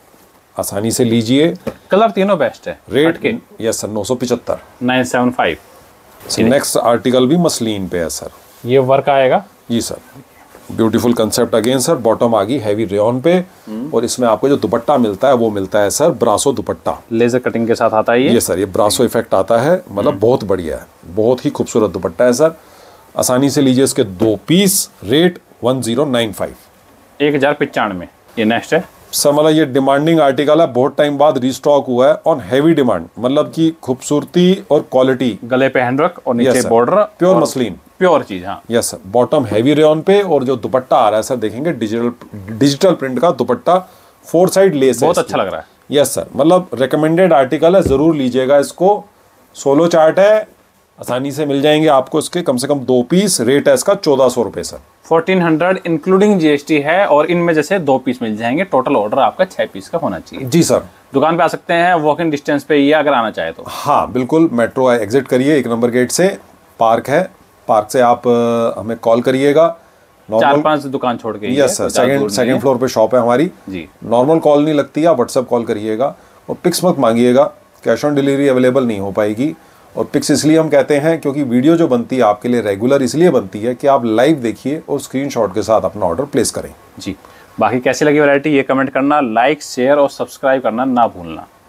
आसानी से लीजिए। कलर तीनों बेस्ट है, रेट के यस सर नौ सौ पिचहत्तर nine seven five. Next article भी मसलिन पे है सर, ये वर्क आएगा जी sir, beautiful concept again sir, bottom आ गई हैवी रेयन पे और इसमें आपको जो दुपट्टा मिलता है वो मिलता है सर ब्रासो दुपट्टा, लेजर कटिंग के साथ आता है ये, ये सर, ये ब्रासो इफेक्ट आता है, मतलब बहुत बढ़िया है, बहुत ही खूबसूरत दुपट्टा है सर। आसानी से लीजिए इसके दो piece, rate one zero nine five एक हजार पिचानवे। ये नेक्स्ट है सर, मतलब ये डिमांडिंग आर्टिकल है, बहुत टाइम बाद रीस्टॉक हुआ है ऑन हैवी डिमांड, मतलब कि खूबसूरती और क्वालिटी, गले पे हैंडवर्क और नीचे बॉर्डर, प्योर मसलिन, प्योर चीज, हाँ yes sir. Bottom heavy rayon पे और जो दुपट्टा आ रहा है सर देखेंगे डिजिटल डिजिटल प्रिंट का दुपट्टा, फोर साइड लेस, बहुत अच्छा लग रहा है, यस सर। मतलब रिकमेंडेड आर्टिकल है, जरूर लीजिएगा इसको। सोलो चार्ट है, आसानी से मिल जाएंगे आपको इसके कम से कम दो पीस, रेट है इसका चौदह सौ रुपए sir, fourteen hundred including GST है और इनमें जैसे दो पीस मिल जाएंगे, टोटल ऑर्डर आपका छह पीस का होना चाहिए जी सर। दुकान पे आ सकते हैं, वॉक इन डिस्टेंस पे ये अगर आना चाहे तो, हाँ बिल्कुल, मेट्रो एग्जिट करिए एक नंबर गेट से, पार्क है, पार्क से आप हमें कॉल करिएगा, चार पांच दुकान छोड़ के, yes sir, second second floor पे शॉप है हमारी जी। नॉर्मल कॉल नहीं लगती है, आप व्हाट्सएप कॉल करिएगा और पिक्स मत मांगिएगा, कैश ऑन डिलीवरी अवेलेबल नहीं हो पाएगी। और पिक्स इसलिए हम कहते हैं क्योंकि वीडियो जो बनती है आपके लिए रेगुलर इसलिए बनती है कि आप लाइव देखिए और स्क्रीनशॉट के साथ अपना ऑर्डर प्लेस करें जी। बाकी कैसी लगी वैरायटी ये कमेंट करना, लाइक शेयर और सब्सक्राइब करना ना भूलना।